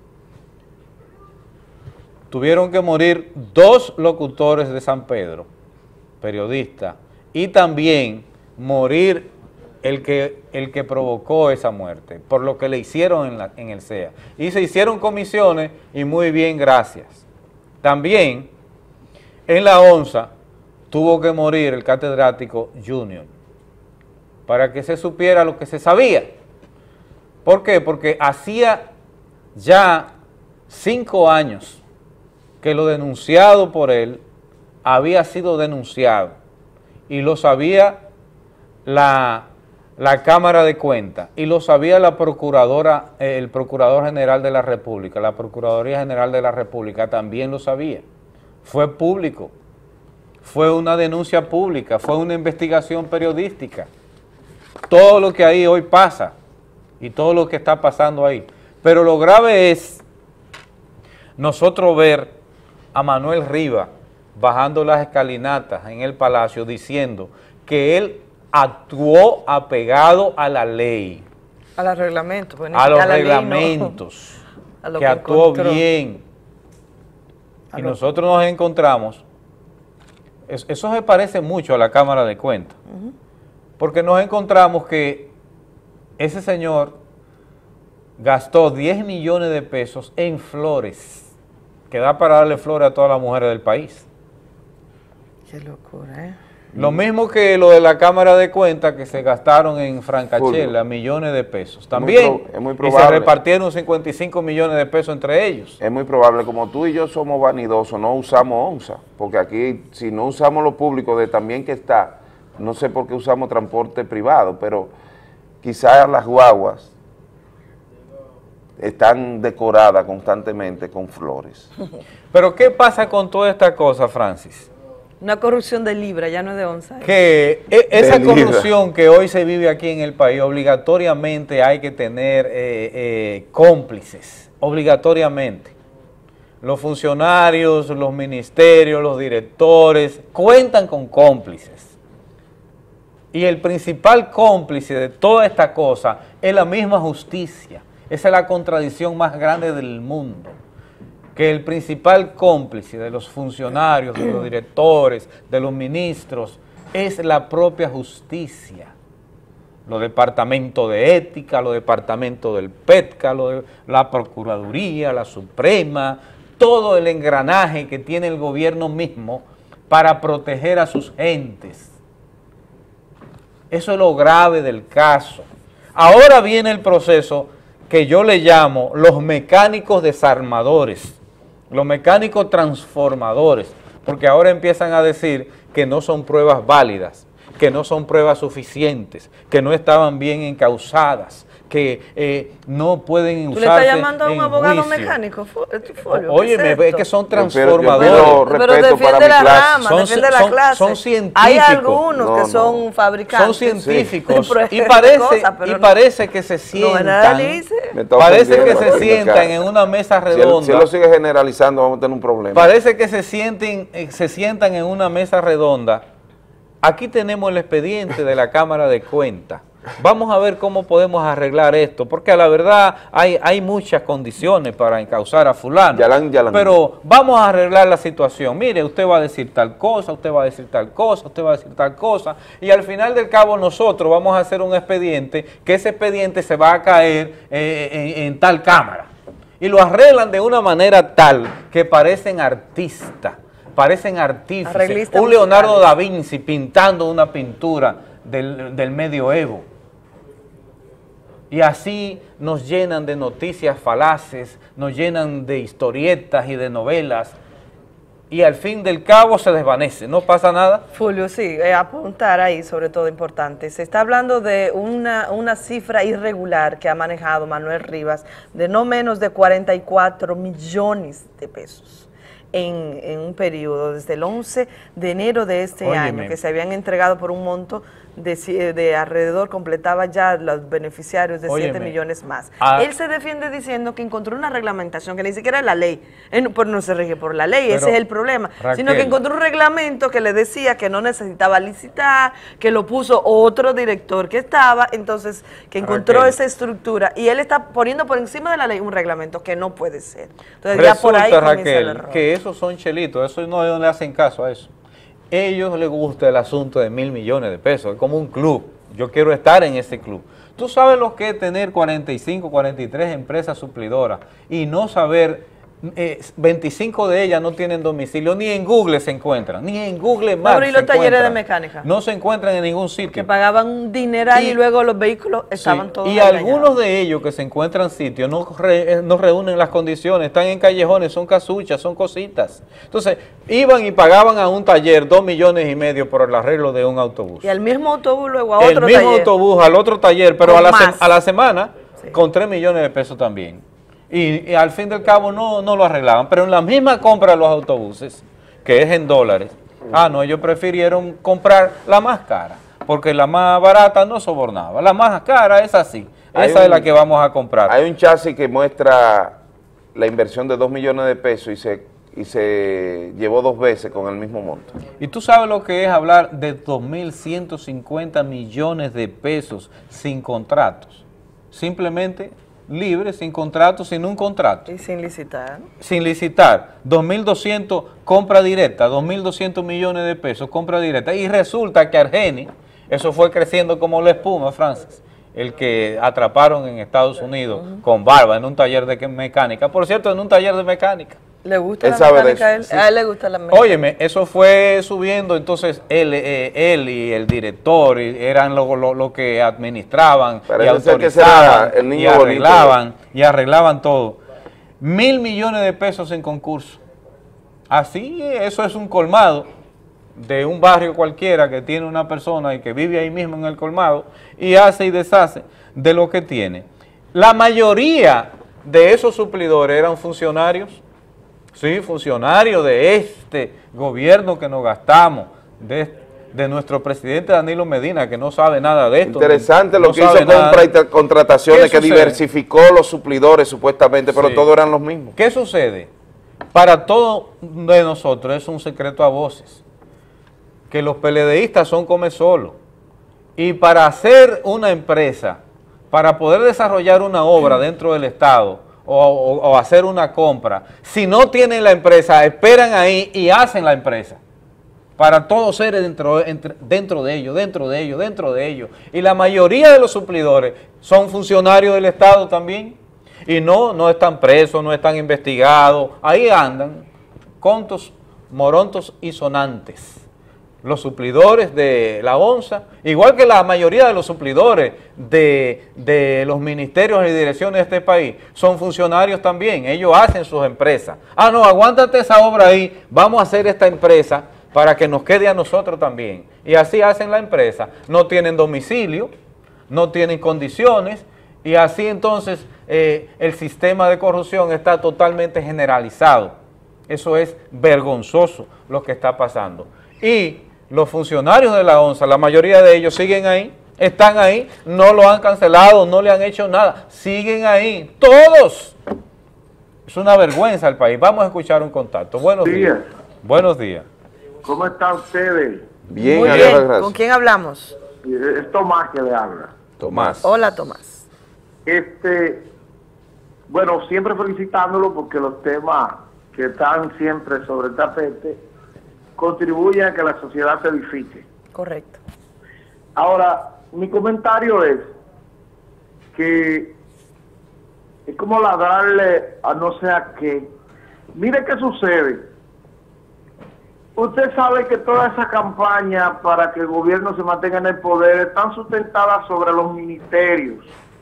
Tuvieron que morir 2 locutores de San Pedro, periodistas, y también morir el que provocó esa muerte, por lo que le hicieron en el CEA. Y se hicieron comisiones y muy bien, gracias. También en la onza tuvo que morir el catedrático Junior, para que se supiera lo que se sabía. ¿Por qué? Porque hacía ya 5 años que lo denunciado por él había sido denunciado y lo sabía la Cámara de Cuentas y lo sabía la procuradora, el Procurador General de la República, la Procuraduría General de la República también lo sabía. Fue público, fue una denuncia pública, fue una investigación periodística. Todo lo que ahí hoy pasa y todo lo que está pasando ahí. Pero lo grave es nosotros ver a Manuel Rivas bajando las escalinatas en el Palacio diciendo que él actuó apegado a la ley. A los reglamentos. Bueno, a los la reglamentos. Ley no. A lo que actuó encontró. bien. Y nosotros nos encontramos, eso se parece mucho a la Cámara de Cuentas, porque nos encontramos que ese señor gastó 10 millones de pesos en flores, que da para darle flores a todas las mujeres del país. Qué locura, ¿eh? Lo mismo que lo de la Cámara de Cuentas, que se gastaron en Francachela millones de pesos. También, es muy y probable. se repartieron 55 millones de pesos entre ellos. Es muy probable, como tú y yo somos vanidosos, no usamos onza, porque aquí si no usamos lo público de también que está, no sé por qué usamos transporte privado, pero quizás las guaguas están decoradas constantemente con flores. Pero ¿qué pasa con toda esta cosa, Francis? Una corrupción de libra, ya no es de onza. Que esa corrupción que hoy se vive aquí en el país, obligatoriamente hay que tener cómplices, obligatoriamente. Los funcionarios, los ministerios, los directores cuentan con cómplices. Y el principal cómplice de toda esta cosa es la misma justicia. Esa es la contradicción más grande del mundo. Que el principal cómplice de los funcionarios, de los directores, de los ministros, es la propia justicia. Los departamentos de ética, los departamentos del PETCA, la Procuraduría, la Suprema, todo el engranaje que tiene el gobierno mismo para proteger a sus gentes. Eso es lo grave del caso. Ahora viene el proceso que yo le llamo los mecánicos desarmadores, los mecánicos transformadores, porque ahora empiezan a decir que no son pruebas válidas, que no son pruebas suficientes, que no estaban bien encausadas, que no pueden usarse en juicio. ¿Tú le estás llamando a un abogado mecánico? Óyeme, es que son transformadores. Pero defiende la rama, defiende la clase. Son científicos. Hay algunos que son fabricantes. Son científicos. Sí. Y parece que se sientan, en una mesa redonda. Si él lo sigue generalizando, vamos a tener un problema. Parece que se sientan en una mesa redonda. Aquí tenemos el expediente de la Cámara de Cuentas. Vamos a ver cómo podemos arreglar esto, porque a la verdad hay muchas condiciones para encausar a fulano, pero vamos a arreglar la situación. Mire, usted va a decir tal cosa, usted va a decir tal cosa, usted va a decir tal cosa, y al final del cabo nosotros vamos a hacer un expediente, que ese expediente se va a caer en tal cámara, y lo arreglan de una manera tal que parecen artistas, parecen artífices, un Leonardo da Vinci pintando una pintura del medioevo. Y así nos llenan de noticias falaces, nos llenan de historietas y de novelas, y al fin del cabo se desvanece, ¿no pasa nada? Fulvio, sí, apuntar ahí sobre todo importante. Se está hablando de una cifra irregular que ha manejado Manuel Rivas de no menos de 44 millones de pesos. En un periodo, desde el 11 de enero de este año, que se habían entregado por un monto de alrededor, completaba ya los beneficiarios de 7 millones más. Él se defiende diciendo que encontró una reglamentación que ni siquiera es la ley, pero no se rige por la ley, ese es el problema, sino que encontró un reglamento que le decía que no necesitaba licitar, que lo puso otro director que estaba, entonces que encontró esa estructura, y él está poniendo por encima de la ley un reglamento que no puede ser. Entonces ya por ahí comienza el error. Que esos son chelitos, eso no le hacen caso a eso. Ellos les gusta el asunto de 1.000 millones de pesos, es como un club. Yo quiero estar en ese club. Tú sabes lo que es tener 45, 43 empresas suplidoras y no saber, 25 de ellas no tienen domicilio, ni en Google se encuentran, ni en Google Maps. ¿Y los talleres de mecánica? No se encuentran en ningún sitio. Que pagaban un dineral y luego los vehículos estaban todos y engañados. Algunos de ellos que se encuentran sitios no reúnen las condiciones, están en callejones, son casuchas, son cositas. Entonces, iban y pagaban a un taller 2,5 millones por el arreglo de un autobús. Y al mismo autobús luego a otro taller. El mismo autobús al otro taller, pero a la semana con 3 millones de pesos también. Y al fin del cabo no lo arreglaban, pero en la misma compra de los autobuses, que es en dólares, ellos prefirieron comprar la más cara, porque la más barata no sobornaba, la más cara es así, esa es la que vamos a comprar. Hay un chasis que muestra la inversión de 2 millones de pesos y se llevó 2 veces con el mismo monto. Y tú sabes lo que es hablar de 2.150 millones de pesos sin contratos, simplemente libre, sin contrato, sin un contrato. Y sin licitar. Sin licitar. 2.200 compra directa, 2.200 millones de pesos compra directa. Y resulta que Argeni, eso fue creciendo como la espuma, Francis, el que atraparon en Estados Unidos con barba en un taller de mecánica. Por cierto, en un taller de mecánica. ¿Le gusta la mecánica a él? A él le gusta la mecánica. Óyeme, eso fue subiendo, entonces él y el director eran lo que administraban y autorizaban y arreglaban todo. 1.000 millones de pesos en concurso. Así, eso es un colmado de un barrio cualquiera que tiene una persona y que vive ahí mismo en el colmado y hace y deshace de lo que tiene. La mayoría de esos suplidores eran funcionarios Sí, funcionarios de este gobierno que nos gastamos, de nuestro presidente Danilo Medina, que no sabe nada de esto. Interesante lo que hizo compra y contrataciones, que diversificó los suplidores supuestamente, pero todos eran los mismos. ¿Qué sucede? Para todos de nosotros es un secreto a voces, que los PLDistas son come solo, y para hacer una empresa, para poder desarrollar una obra dentro del Estado, o hacer una compra, si no tienen la empresa, esperan ahí y hacen la empresa. Para todos ser dentro de ellos. Y la mayoría de los suplidores son funcionarios del Estado también. Y no están presos, no están investigados. Ahí andan, contos, morontos y sonantes. Los suplidores de la ONSA, igual que la mayoría de los suplidores de los ministerios y direcciones de este país, son funcionarios también. Ellos hacen sus empresas. Ah, no, aguántate esa obra ahí, vamos a hacer esta empresa para que nos quede a nosotros también. Y así hacen la empresa. No tienen domicilio, no tienen condiciones, y así entonces el sistema de corrupción está totalmente generalizado. Eso es vergonzoso lo que está pasando. Y los funcionarios de la ONSA, la mayoría de ellos siguen ahí, están ahí, no lo han cancelado, no le han hecho nada, siguen ahí, todos. Es una vergüenza el país. Vamos a escuchar un contacto. Buenos días. Buenos días. ¿Cómo están ustedes? Bien, muy bien. Gracias. ¿Con quién hablamos? Es Tomás que le habla. Tomás. Hola, Tomás. Bueno, siempre felicitándolo porque los temas que están siempre sobre el tapete contribuyen a que la sociedad se edifique. Correcto. Ahora, mi comentario es que es como ladrarle a no sé a qué. Mire qué sucede. Usted sabe que toda esa campaña para que el gobierno se mantenga en el poder están sustentadas sobre los ministerios.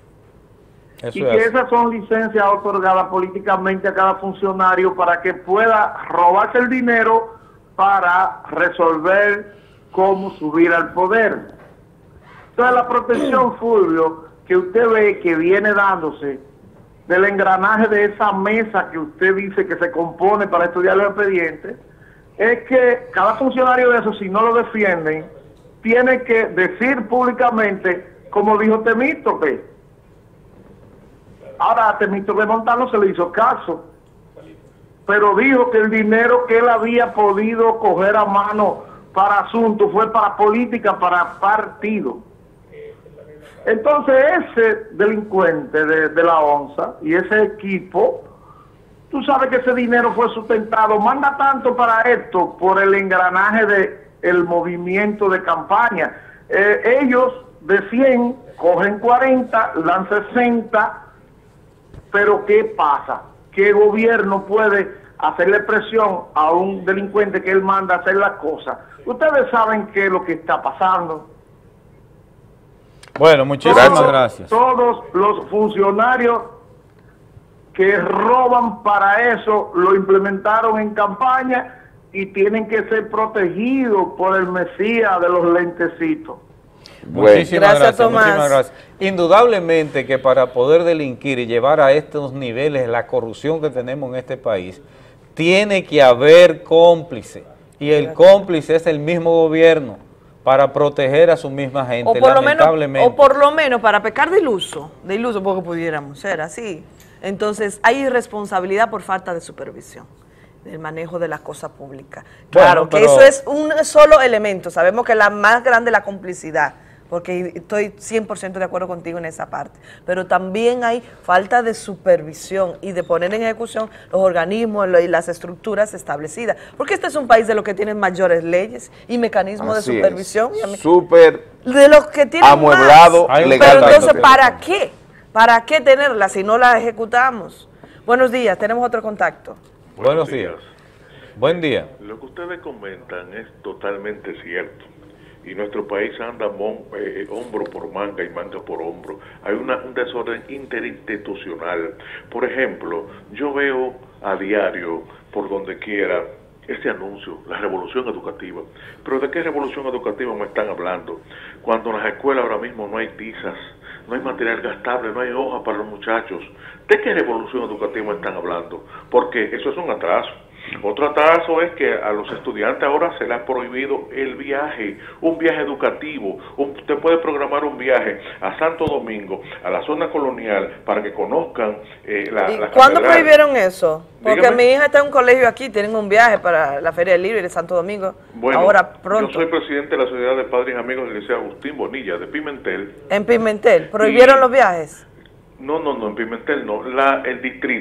Eso y que esas son licencias otorgadas políticamente a cada funcionario para que pueda robarse el dinero para resolver cómo subir al poder. Entonces la protección, Fulvio, que usted ve que viene dándose del engranaje de esa mesa que usted dice que se compone para estudiar los expedientes, es que cada funcionario de eso, si no lo defienden, tiene que decir públicamente, como dijo Temístocle. Ahora a Temístocle Montano se le hizo caso, pero dijo que el dinero que él había podido coger a mano para asuntos fue para política, para partido. Entonces ese delincuente de la ONSA y ese equipo, tú sabes que ese dinero fue sustentado, manda tanto para esto por el engranaje del movimiento de campaña. Ellos de 100 cogen 40, dan 60, pero ¿qué pasa? ¿Qué gobierno puede hacerle presión a un delincuente que él manda a hacer las cosas? Ustedes saben qué es lo que está pasando. Bueno, muchísimas gracias. Todos los funcionarios que roban para eso lo implementaron en campaña y tienen que ser protegidos por el Mesías de los lentecitos. Muchísimas gracias, Tomás. Muchísimas gracias. Indudablemente que para poder delinquir y llevar a estos niveles la corrupción que tenemos en este país, tiene que haber cómplice, y el cómplice es el mismo gobierno para proteger a su misma gente, lamentablemente. O por lo menos para pecar de iluso porque pudiéramos ser así. Entonces hay irresponsabilidad por falta de supervisión del manejo de las cosas públicas. Claro, que eso es un solo elemento. Sabemos que la más grande es la complicidad, porque estoy 100% de acuerdo contigo en esa parte, pero también hay falta de supervisión y de poner en ejecución los organismos y las estructuras establecidas, porque este es un país de los que tienen mayores leyes y mecanismos de supervisión. Súper de los que tienen amueblado más. Legal. Pero entonces, ¿para qué? ¿Para qué tenerlas si no las ejecutamos? Buenos días, tenemos otro contacto. Buenos días. Buen día. Lo que ustedes comentan es totalmente cierto. Y nuestro país anda hombro por manga y manga por hombro. Hay un desorden interinstitucional. Por ejemplo, yo veo a diario, por donde quiera, este anuncio, la revolución educativa. Pero ¿de qué revolución educativa me están hablando? Cuando en las escuelas ahora mismo no hay tizas, no hay material gastable, no hay hoja para los muchachos. ¿De qué revolución educativa están hablando? Porque eso es un atraso. Otro atraso es que a los estudiantes ahora se les ha prohibido el viaje, un viaje educativo. Usted puede programar un viaje a Santo Domingo, a la zona colonial, para que conozcan la ¿Cuándo catedral. prohibieron eso? Porque Dígame. mi hija está en un colegio aquí, tienen un viaje para la Feria del Libro de Santo Domingo, Bueno, ahora pronto. yo soy presidente de la Sociedad de Padres y Amigos del Liceo Agustín Bonilla, de Pimentel. En Pimentel, ¿prohibieron los viajes? No, en Pimentel no, el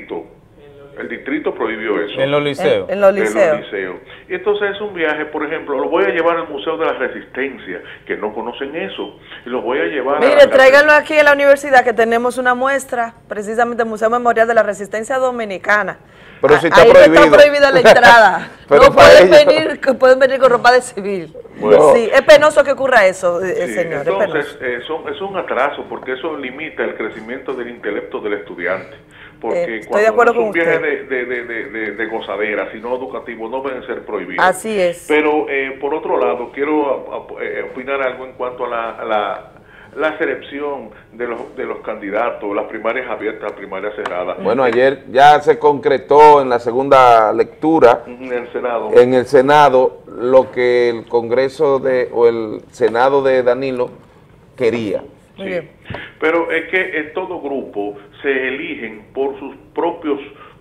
distrito prohibió eso. En los liceos. En los liceos. Y entonces es un viaje, por ejemplo, lo voy a llevar al Museo de la Resistencia, que no conocen eso, y lo voy a llevar Mire, tráiganlo aquí en la universidad, que tenemos una muestra, precisamente el Museo Memorial de la Resistencia Dominicana. Pero si está ahí prohibido. No está prohibida la entrada. Pero No para pueden venir con ropa de civil. Bueno. Sí, es penoso que ocurra eso, Sí, señor. entonces es un atraso, porque eso limita el crecimiento del intelecto del estudiante. Porque estoy de acuerdo con no es un viaje usted. de gozadera, sino educativo, no deben ser prohibidos. Así es. Pero por otro lado, quiero opinar algo en cuanto a la selección de los candidatos, las primarias abiertas, las primarias cerradas. Bueno, ayer ya se concretó en la segunda lectura en el Senado lo que el Congreso o el Senado de Danilo quería. Muy bien. Pero es que en todo grupo se eligen por sus propios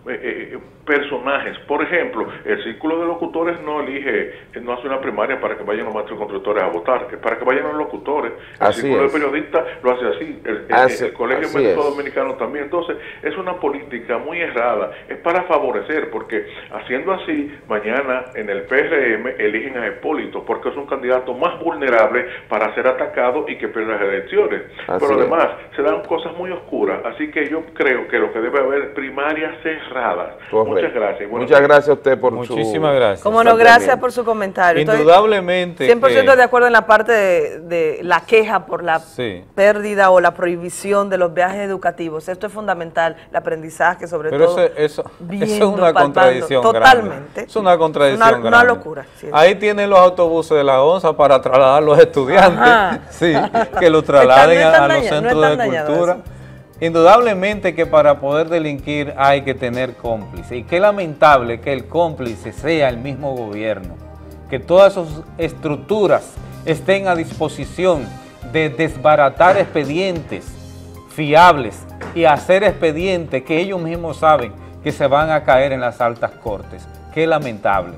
personajes. Por ejemplo, el Círculo de Locutores no hace una primaria para que vayan los maestros constructores a votar, es para que vayan los locutores. El Así Círculo es. de Periodistas lo hace así, el Colegio así Médico es. Dominicano también. Entonces, es una política muy errada, es para favorecer, porque haciendo así, mañana en el PRM eligen a Hipólito, porque es un candidato más vulnerable para ser atacado y que pierda las elecciones. Así Pero es. además, se dan cosas muy oscuras, así que yo creo que lo que debe haber primarias cerradas. Correcto. Muchas gracias. Muchas gracias a usted por Muchísimas gracias. Como no, gracias por su comentario. Estoy Indudablemente 100% de acuerdo en la parte de la queja por la pérdida o la prohibición de los viajes educativos. Esto es fundamental, el aprendizaje sobre Pero todo. eso es viendo, una palpando. contradicción Totalmente. grande. Es una contradicción grande. Una locura. Sí, ahí tienen los autobuses de la ONSA para trasladar a los estudiantes, Ajá. sí, que los trasladen No están a los dañados, centros no están de dañados cultura. eso. Indudablemente que para poder delinquir hay que tener cómplice, y qué lamentable que el cómplice sea el mismo gobierno, que todas sus estructuras estén a disposición de desbaratar expedientes fiables y hacer expedientes que ellos mismos saben que se van a caer en las altas cortes. Qué lamentable.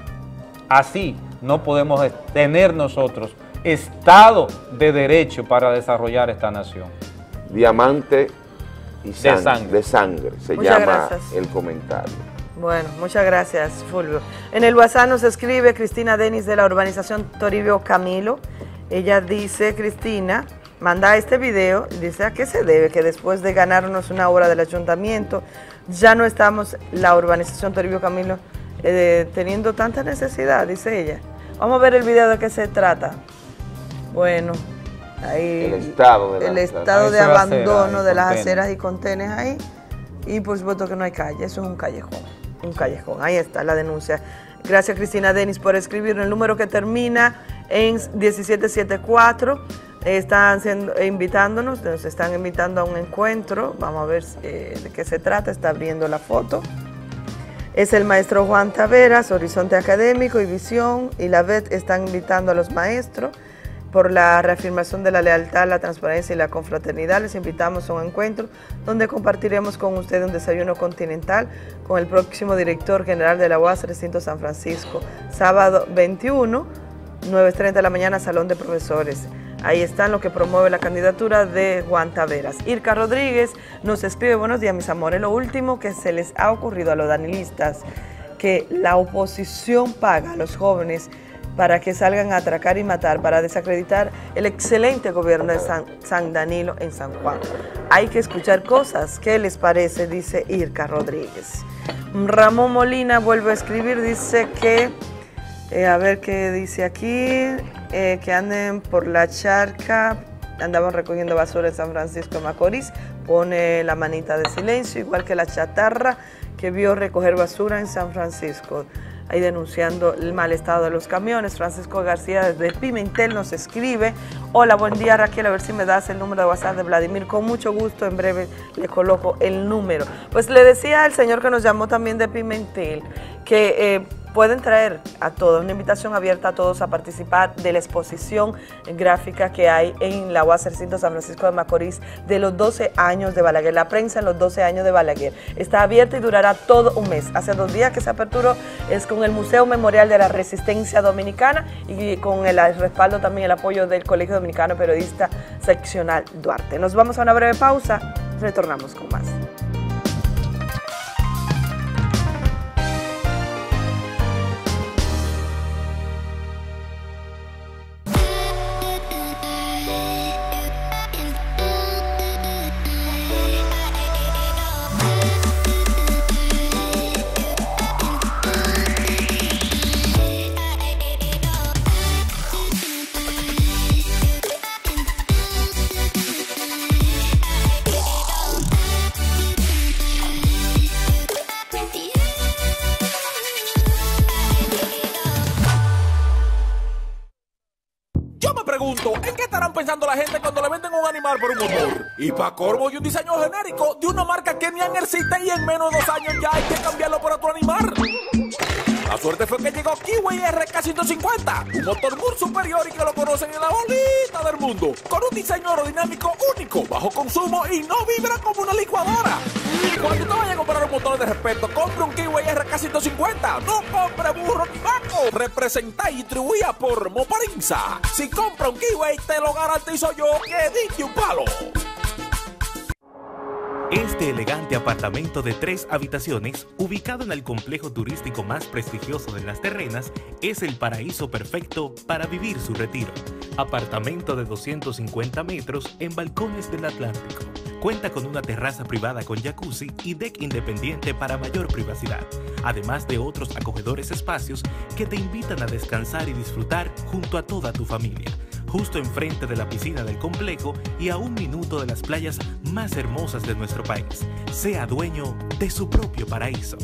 Así no podemos tener nosotros Estado de Derecho para desarrollar esta nación. Diamante y De de sangre se Muchas llama gracias. el comentario. Bueno, muchas gracias, Fulvio. En el WhatsApp nos escribe Cristina Denis de la urbanización Toribio Camilo. Ella dice, Cristina, manda este video, dice, ¿a qué se debe que después de ganarnos una obra del ayuntamiento, ya no estamos, la urbanización Toribio Camilo, teniendo tanta necesidad, dice ella? Vamos a ver el video de qué se trata. Bueno, ahí El estado de abandono de las aceras y contenes ahí, y por supuesto que no hay calle, eso es un callejón, ahí está la denuncia. Gracias, Cristina Denis, por escribir el número que termina en 1774. Están invitándonos, nos están invitando a un encuentro. Vamos a ver de qué se trata. Está abriendo la foto. Es el maestro Juan Taveras, Horizonte Académico y Visión y la VET están invitando a los maestros por la reafirmación de la lealtad, la transparencia y la confraternidad. Les invitamos a un encuentro donde compartiremos con ustedes un desayuno continental con el próximo director general de la UAS Recinto San Francisco. Sábado 21, 9:30 de la mañana, Salón de Profesores. Ahí están lo que promueve la candidatura de Juan Taveras. Irka Rodríguez nos escribe, buenos días, mis amores. Lo último que se les ha ocurrido a los danilistas, que la oposición paga a los jóvenes para que salgan a atracar y matar, para desacreditar el excelente gobierno de San Danilo en San Juan. Hay que escuchar cosas. ¿Qué les parece? Dice Irka Rodríguez. Ramón Molina vuelve a escribir, dice que, a ver qué dice aquí, que anden por la charca, andaban recogiendo basura en San Francisco de Macorís, pone la manita de silencio, igual que la chatarra que vio recoger basura en San Francisco. ahí denunciando el mal estado de los camiones. Francisco García desde Pimentel nos escribe: hola, buen día Raquel, a ver si me das el número de WhatsApp de Vladimir. Con mucho gusto, en breve le coloco el número. Pues le decía al señor que nos llamó también de Pimentel que pueden traer a todos, una invitación abierta a todos a participar de la exposición gráfica que hay en la UAS Recinto San Francisco de Macorís de los 12 años de Balaguer, la prensa en los 12 años de Balaguer. Está abierta y durará todo un mes. Hace 2 días que se aperturó, es con el Museo Memorial de la Resistencia Dominicana y con el respaldo también, el apoyo del Colegio Dominicano Periodista Seccional Duarte. Nos vamos a una breve pausa, retornamos con más. ¿En qué estarán pensando la gente cuando le venden un animal por un motor? Y pa' corvo y un diseño genérico de una marca que ni existe y en menos de 2 años ya hay que cambiarlo por otro animal. La suerte fue que llegó Kiwi RK150, un motor muy superior y que lo conocen en la bolita del mundo, con un diseño aerodinámico único, bajo consumo y no vibra como una licuadora. Cuando te vayas a comprar un motor de respeto, compre un Kiwi RK150, no compre burro ni vaco. Representa y distribuida por Moparinza. Si compra un Kiwi, te lo garantizo yo que dije un palo. Este elegante apartamento de 3 habitaciones, ubicado en el complejo turístico más prestigioso de Las Terrenas, es el paraíso perfecto para vivir su retiro. Apartamento de 250 metros en balcones del Atlántico. Cuenta con una terraza privada con jacuzzi y deck independiente para mayor privacidad, además de otros acogedores espacios que te invitan a descansar y disfrutar junto a toda tu familia. Justo enfrente de la piscina del complejo y a 1 minuto de las playas más hermosas de nuestro país. Sea dueño de su propio paraíso.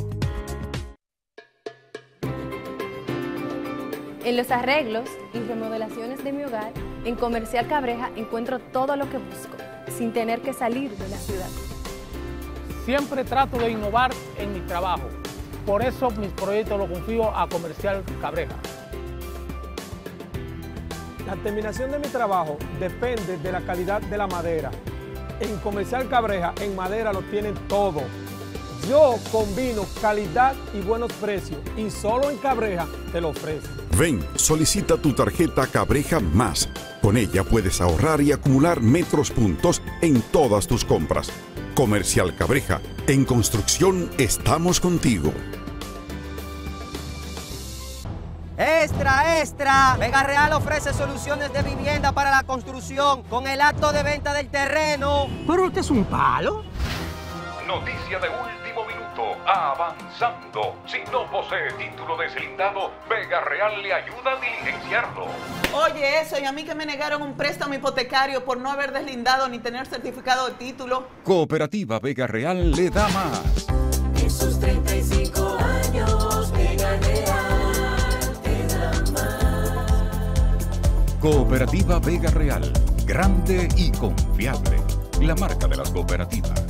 En los arreglos y remodelaciones de mi hogar, en Comercial Cabreja encuentro todo lo que busco, sin tener que salir de la ciudad. Siempre trato de innovar en mi trabajo. Por eso mis proyectos los confío a Comercial Cabreja. La terminación de mi trabajo depende de la calidad de la madera. En Comercial Cabreja, en madera lo tienen todo. Yo combino calidad y buenos precios y solo en Cabreja te lo ofrezco. Ven, solicita tu tarjeta Cabreja Más. Con ella puedes ahorrar y acumular metros puntos en todas tus compras. Comercial Cabreja, en construcción estamos contigo. ¡Extra, extra! Vega Real ofrece soluciones de vivienda para la construcción con el acto de venta del terreno. ¿Pero usted es un palo? Noticia de último minuto, avanzando. Si no posee título deslindado, Vega Real le ayuda a diligenciarlo. Oye, eso, y a mí que me negaron un préstamo hipotecario por no haber deslindado ni tener certificado de título. Cooperativa Vega Real le da más. Esos 35 años, Vega Real te da más. Cooperativa Vega Real, grande y confiable. La marca de las cooperativas.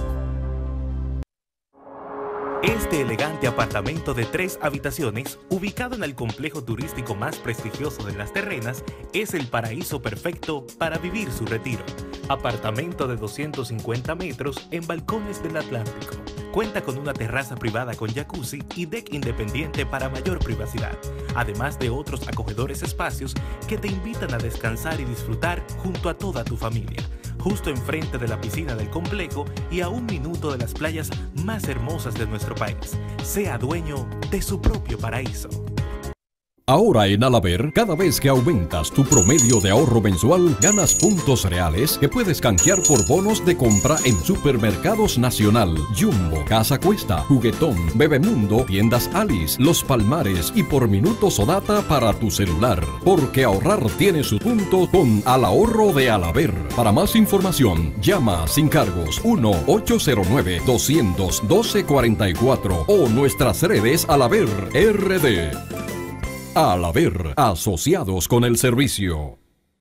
Este elegante apartamento de 3 habitaciones, ubicado en el complejo turístico más prestigioso de Las Terrenas, es el paraíso perfecto para vivir su retiro. Apartamento de 250 metros en balcones del Atlántico. Cuenta con una terraza privada con jacuzzi y deck independiente para mayor privacidad, además de otros acogedores espacios que te invitan a descansar y disfrutar junto a toda tu familia. Justo enfrente de la piscina del complejo y a 1 minuto de las playas más hermosas de nuestro país. Sea dueño de su propio paraíso. Ahora en Alaber, cada vez que aumentas tu promedio de ahorro mensual, ganas puntos reales que puedes canjear por bonos de compra en Supermercados Nacional, Jumbo, Casa Cuesta, Juguetón, Bebemundo, Tiendas Alice, Los Palmares y por minutos o data para tu celular. Porque ahorrar tiene su punto con Al Ahorro de Alaber. Para más información, llama sin cargos 1-809-212-44 o nuestras redes Alaber RD. Alaber, asociados con el servicio.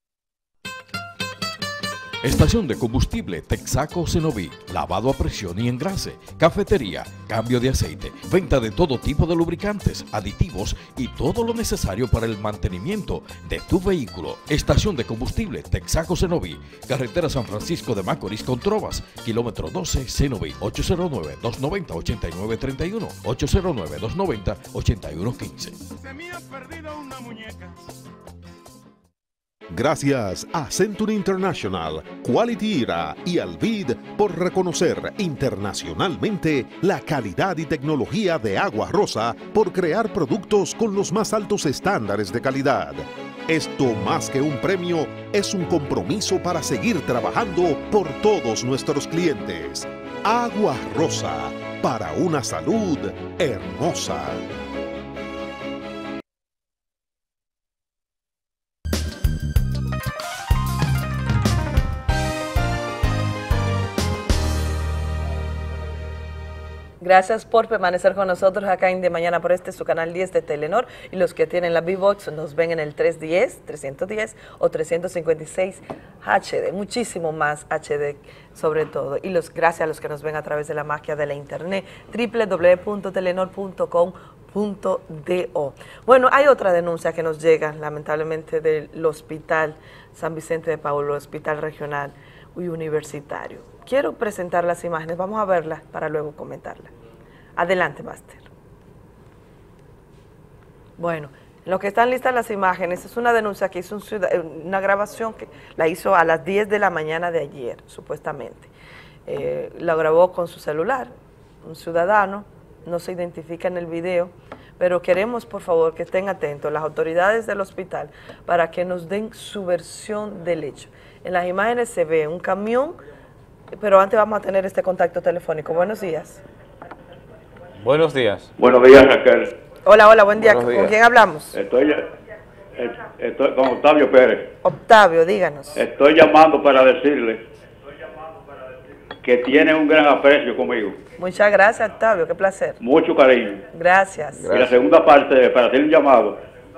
Estación de combustible Texaco Cenoví, lavado a presión y engrase, cafetería, cambio de aceite, venta de todo tipo de lubricantes, aditivos y todo lo necesario para el mantenimiento de tu vehículo. Estación de combustible Texaco Cenoví, carretera San Francisco de Macorís con Trovas, kilómetro 12 Cenoví, 809-290-8931, 809-290-8115. Se me ha perdido una muñeca. Gracias a Century International, Quality Era y Alvid por reconocer internacionalmente la calidad y tecnología de Agua Rosa por crear productos con los más altos estándares de calidad. Esto, más que un premio, es un compromiso para seguir trabajando por todos nuestros clientes. Agua Rosa, para una salud hermosa. Gracias por permanecer con nosotros acá en De Mañana por su canal 10 de Telenor, y los que tienen la B-Box nos ven en el 310, 310 o 356 HD, muchísimo más HD sobre todo, y gracias a los que nos ven a través de la magia de la internet, www.telenor.com.do. Bueno, hay otra denuncia que nos llega lamentablemente del Hospital San Vicente de Paúl, Hospital Regional y Universitario. Quiero presentar las imágenes, vamos a verlas para luego comentarlas. Adelante, Máster. Bueno, en lo que están listas las imágenes, es una denuncia que hizo una grabación que la hizo a las 10 de la mañana de ayer, supuestamente. La grabó con su celular, un ciudadano, no se identifica en el video, pero queremos, por favor, que estén atentos las autoridades del hospital para que nos den su versión del hecho. En las imágenes se ve un camión, pero antes vamos a tener este contacto telefónico. Buenos días. Buenos días. Buenos días, Raquel. Hola, buen día. ¿Con quién hablamos? Estoy con Octavio Pérez. Octavio, díganos. Estoy llamando para decirle que tiene un gran aprecio conmigo. Muchas gracias, Octavio, qué placer. Mucho cariño. Gracias. Y la segunda parte, para hacer un llamado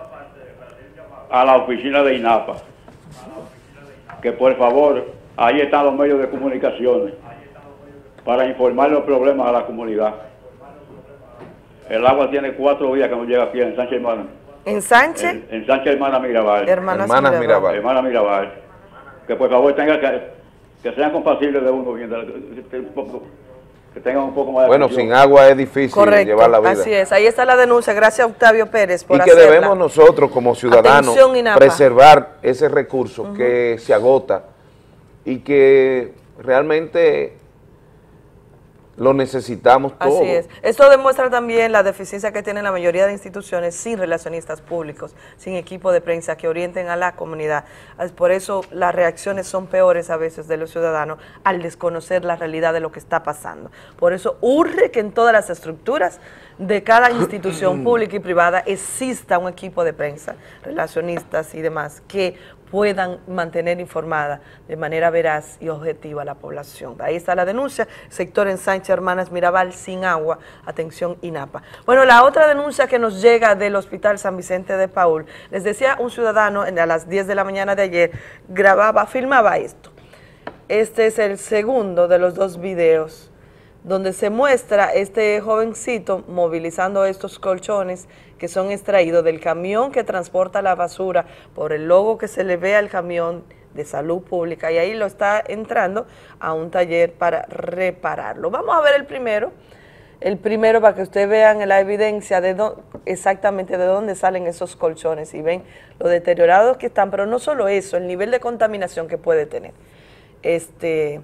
a la oficina de INAPA, que por favor, ahí están los medios de comunicaciones para informar los problemas a la comunidad. El agua tiene 4 días que no llega aquí en Sánchez Hermana. ¿En Sánchez? En Sánchez Hermana Mirabal. Hermana Mirabal. Que por favor tenga que sean compasibles de uno, que tengan un poco más de Bueno, atención. sin agua es difícil llevar la vida. Así es, ahí está la denuncia. Gracias, Octavio Pérez, por y que hacerla. debemos nosotros como ciudadanos Atención, INAPA. preservar ese recurso que se agota y que realmente lo necesitamos todos. Así es. Esto demuestra también la deficiencia que tienen la mayoría de instituciones sin relacionistas públicos, sin equipo de prensa que orienten a la comunidad. Por eso las reacciones son peores a veces de los ciudadanos al desconocer la realidad de lo que está pasando. Por eso urge que en todas las estructuras de cada institución pública y privada exista un equipo de prensa, relacionistas y demás, que puedan mantener informada de manera veraz y objetiva a la población. Ahí está la denuncia, sector en Sánchez Hermanas Mirabal, sin agua, atención INAPA. Bueno, la otra denuncia que nos llega del Hospital San Vicente de Paúl, les decía un ciudadano a las 10 de la mañana de ayer, filmaba esto. Este es el segundo de los 2 videos, donde se muestra este jovencito movilizando estos colchones que son extraídos del camión que transporta la basura por el logo que se le ve al camión de salud pública, y ahí lo está entrando a un taller para repararlo. Vamos a ver el primero para que ustedes vean la evidencia de exactamente de dónde salen esos colchones y ven lo deteriorados que están, pero no solo eso, el nivel de contaminación que puede tener este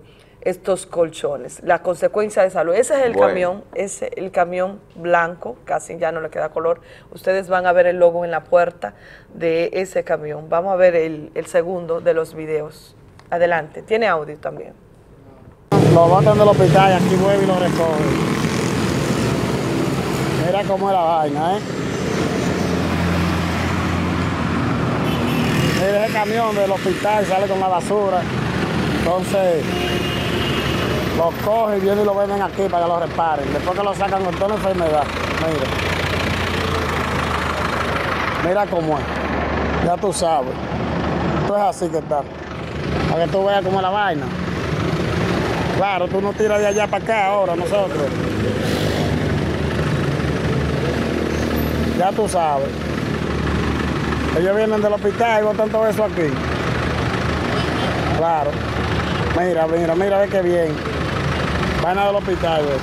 estos colchones. La consecuencia de salud. Ese es el Bueno. camión, el camión blanco, casi ya no le queda color. Ustedes van a ver el logo en la puerta de ese camión. Vamos a ver el segundo de los videos. Adelante, tiene audio también. Lo botan del hospital y aquí vuelve y lo recoge. Mira cómo es la vaina, ¿eh? Mira ese camión del hospital sale con la basura. Entonces, lo cogen y vienen y lo venden aquí para que lo reparen. Después que lo sacan con toda la enfermedad. Mira. Mira cómo es. Ya tú sabes. Esto es así que está. Para que tú veas cómo es la vaina. Claro, tú no tiras de allá para acá ahora, nosotros. Ya tú sabes. Ellos vienen del hospital y botan todo eso aquí. Claro. Mira, ve qué bien. Vaina del hospital, ve.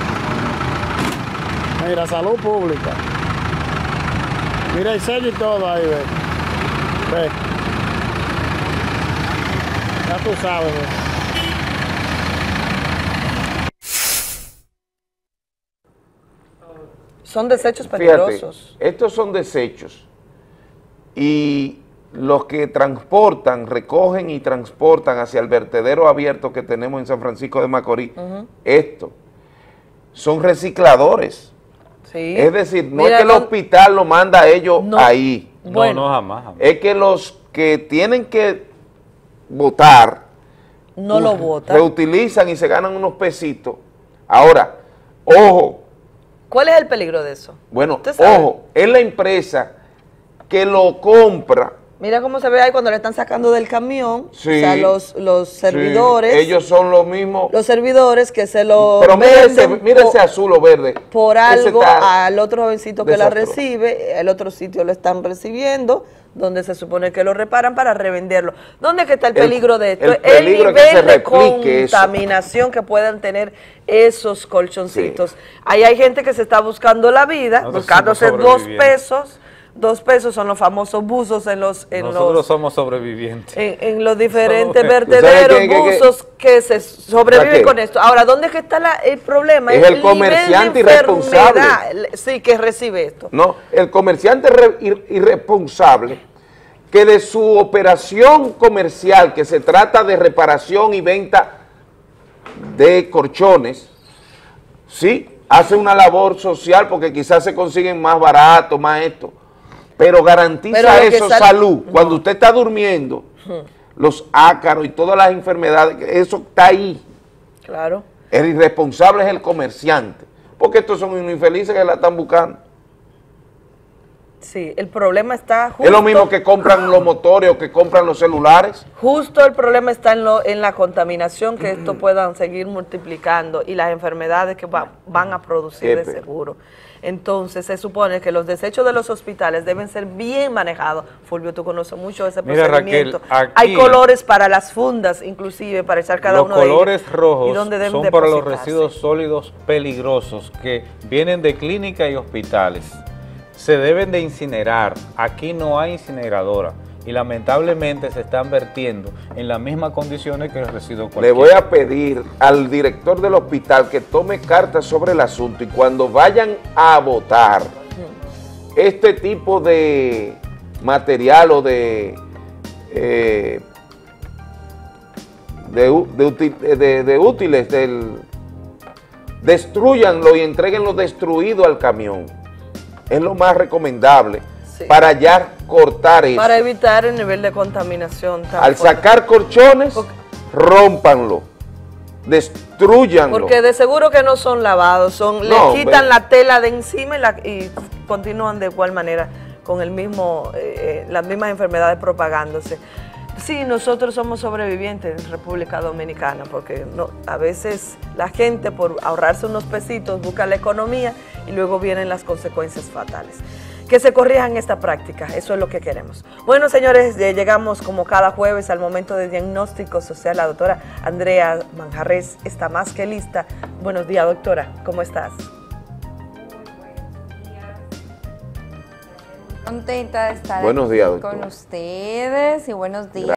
Mira, salud pública. Mira el sello y todo ahí, ve. Ve. Ya tú sabes, ve. Son desechos peligrosos. Fíjate, estos son desechos y los que transportan, recogen y transportan hacia el vertedero abierto que tenemos en San Francisco de Macorís, estos son recicladores. Sí. Es decir, no Mira, es que el hospital lo manda a ellos ahí. No, jamás. Es que los que tienen que botar, no lo botan. reutilizan y se ganan unos pesitos. Ahora, ojo. ¿Cuál es el peligro de eso? Bueno, ojo, es la empresa que lo compra. Mira cómo se ve ahí cuando le están sacando del camión, Sí, o sea, los servidores. sí, ellos son los mismos. Los servidores que se lo Pero venden mira ese azul o verde. por Ese algo está al otro jovencito que la desastroso. recibe, el otro sitio lo están recibiendo, donde se supone que lo reparan para revenderlo. ¿Dónde es que está el peligro de esto? el peligro es que se nivel de replique eso. contaminación que puedan tener esos colchoncitos. Ahí hay gente que se está buscando la vida, Nosotros buscándose somos 2 sobrevivientes. pesos. 2 pesos son los famosos buzos Nosotros somos sobrevivientes. en los diferentes Somos- vertederos, ¿Sabe qué? buzos que se sobreviven Raquel, con esto. Ahora, ¿dónde es que está el problema? es el nivel comerciante de irresponsable. enfermedad, sí, que recibe esto. No, el comerciante irresponsable que de su operación comercial, que se trata de reparación y venta de colchones, sí, hace una labor social porque quizás se consiguen más barato, más esto, pero garantiza Pero lo que eso, sale- salud. Cuando usted está durmiendo, los ácaros y todas las enfermedades, eso está ahí. Claro. El irresponsable es el comerciante, porque estos son unos infelices que la están buscando. Sí, el problema está justo. Es lo mismo que compran los motores o que compran los celulares. Justo el problema está en la contaminación, que esto puedan seguir multiplicando y las enfermedades que van a producir de seguro. Entonces, se supone que los desechos de los hospitales deben ser bien manejados. Fulvio, tú conoces mucho ese Mira, procedimiento. Raquel, aquí hay colores para las fundas, inclusive, para echar cada uno de ellos. Los colores rojos y dónde deben son para los depositarse. residuos sólidos peligrosos que vienen de clínicas y hospitales. Se deben de incinerar. Aquí no hay incineradora y lamentablemente se están vertiendo en las mismas condiciones que el residuo Le cualquiera. voy a pedir al director del hospital que tome cartas sobre el asunto y cuando vayan a votar este tipo de material o de útiles, destruyanlo y entreguenlo destruido al camión. Es lo más recomendable para ya cortar eso. Para evitar el nivel de contaminación tan Al fuerte. sacar colchones, rómpanlo, destruyanlo. Porque de seguro que no son lavados, No, le quitan la tela de encima y continúan de igual manera con el mismo, las mismas enfermedades propagándose. Sí, nosotros somos sobrevivientes en República Dominicana, porque a veces la gente por ahorrarse unos pesitos busca la economía y luego vienen las consecuencias fatales. Que se corrijan esta práctica, eso es lo que queremos. Bueno, señores, llegamos como cada jueves al momento de diagnóstico social. La doctora Andrea Manjarres está más que lista. Buenos días, doctora, ¿cómo estás? Contenta de estar Buenos aquí días, con doctora. ustedes y buenos días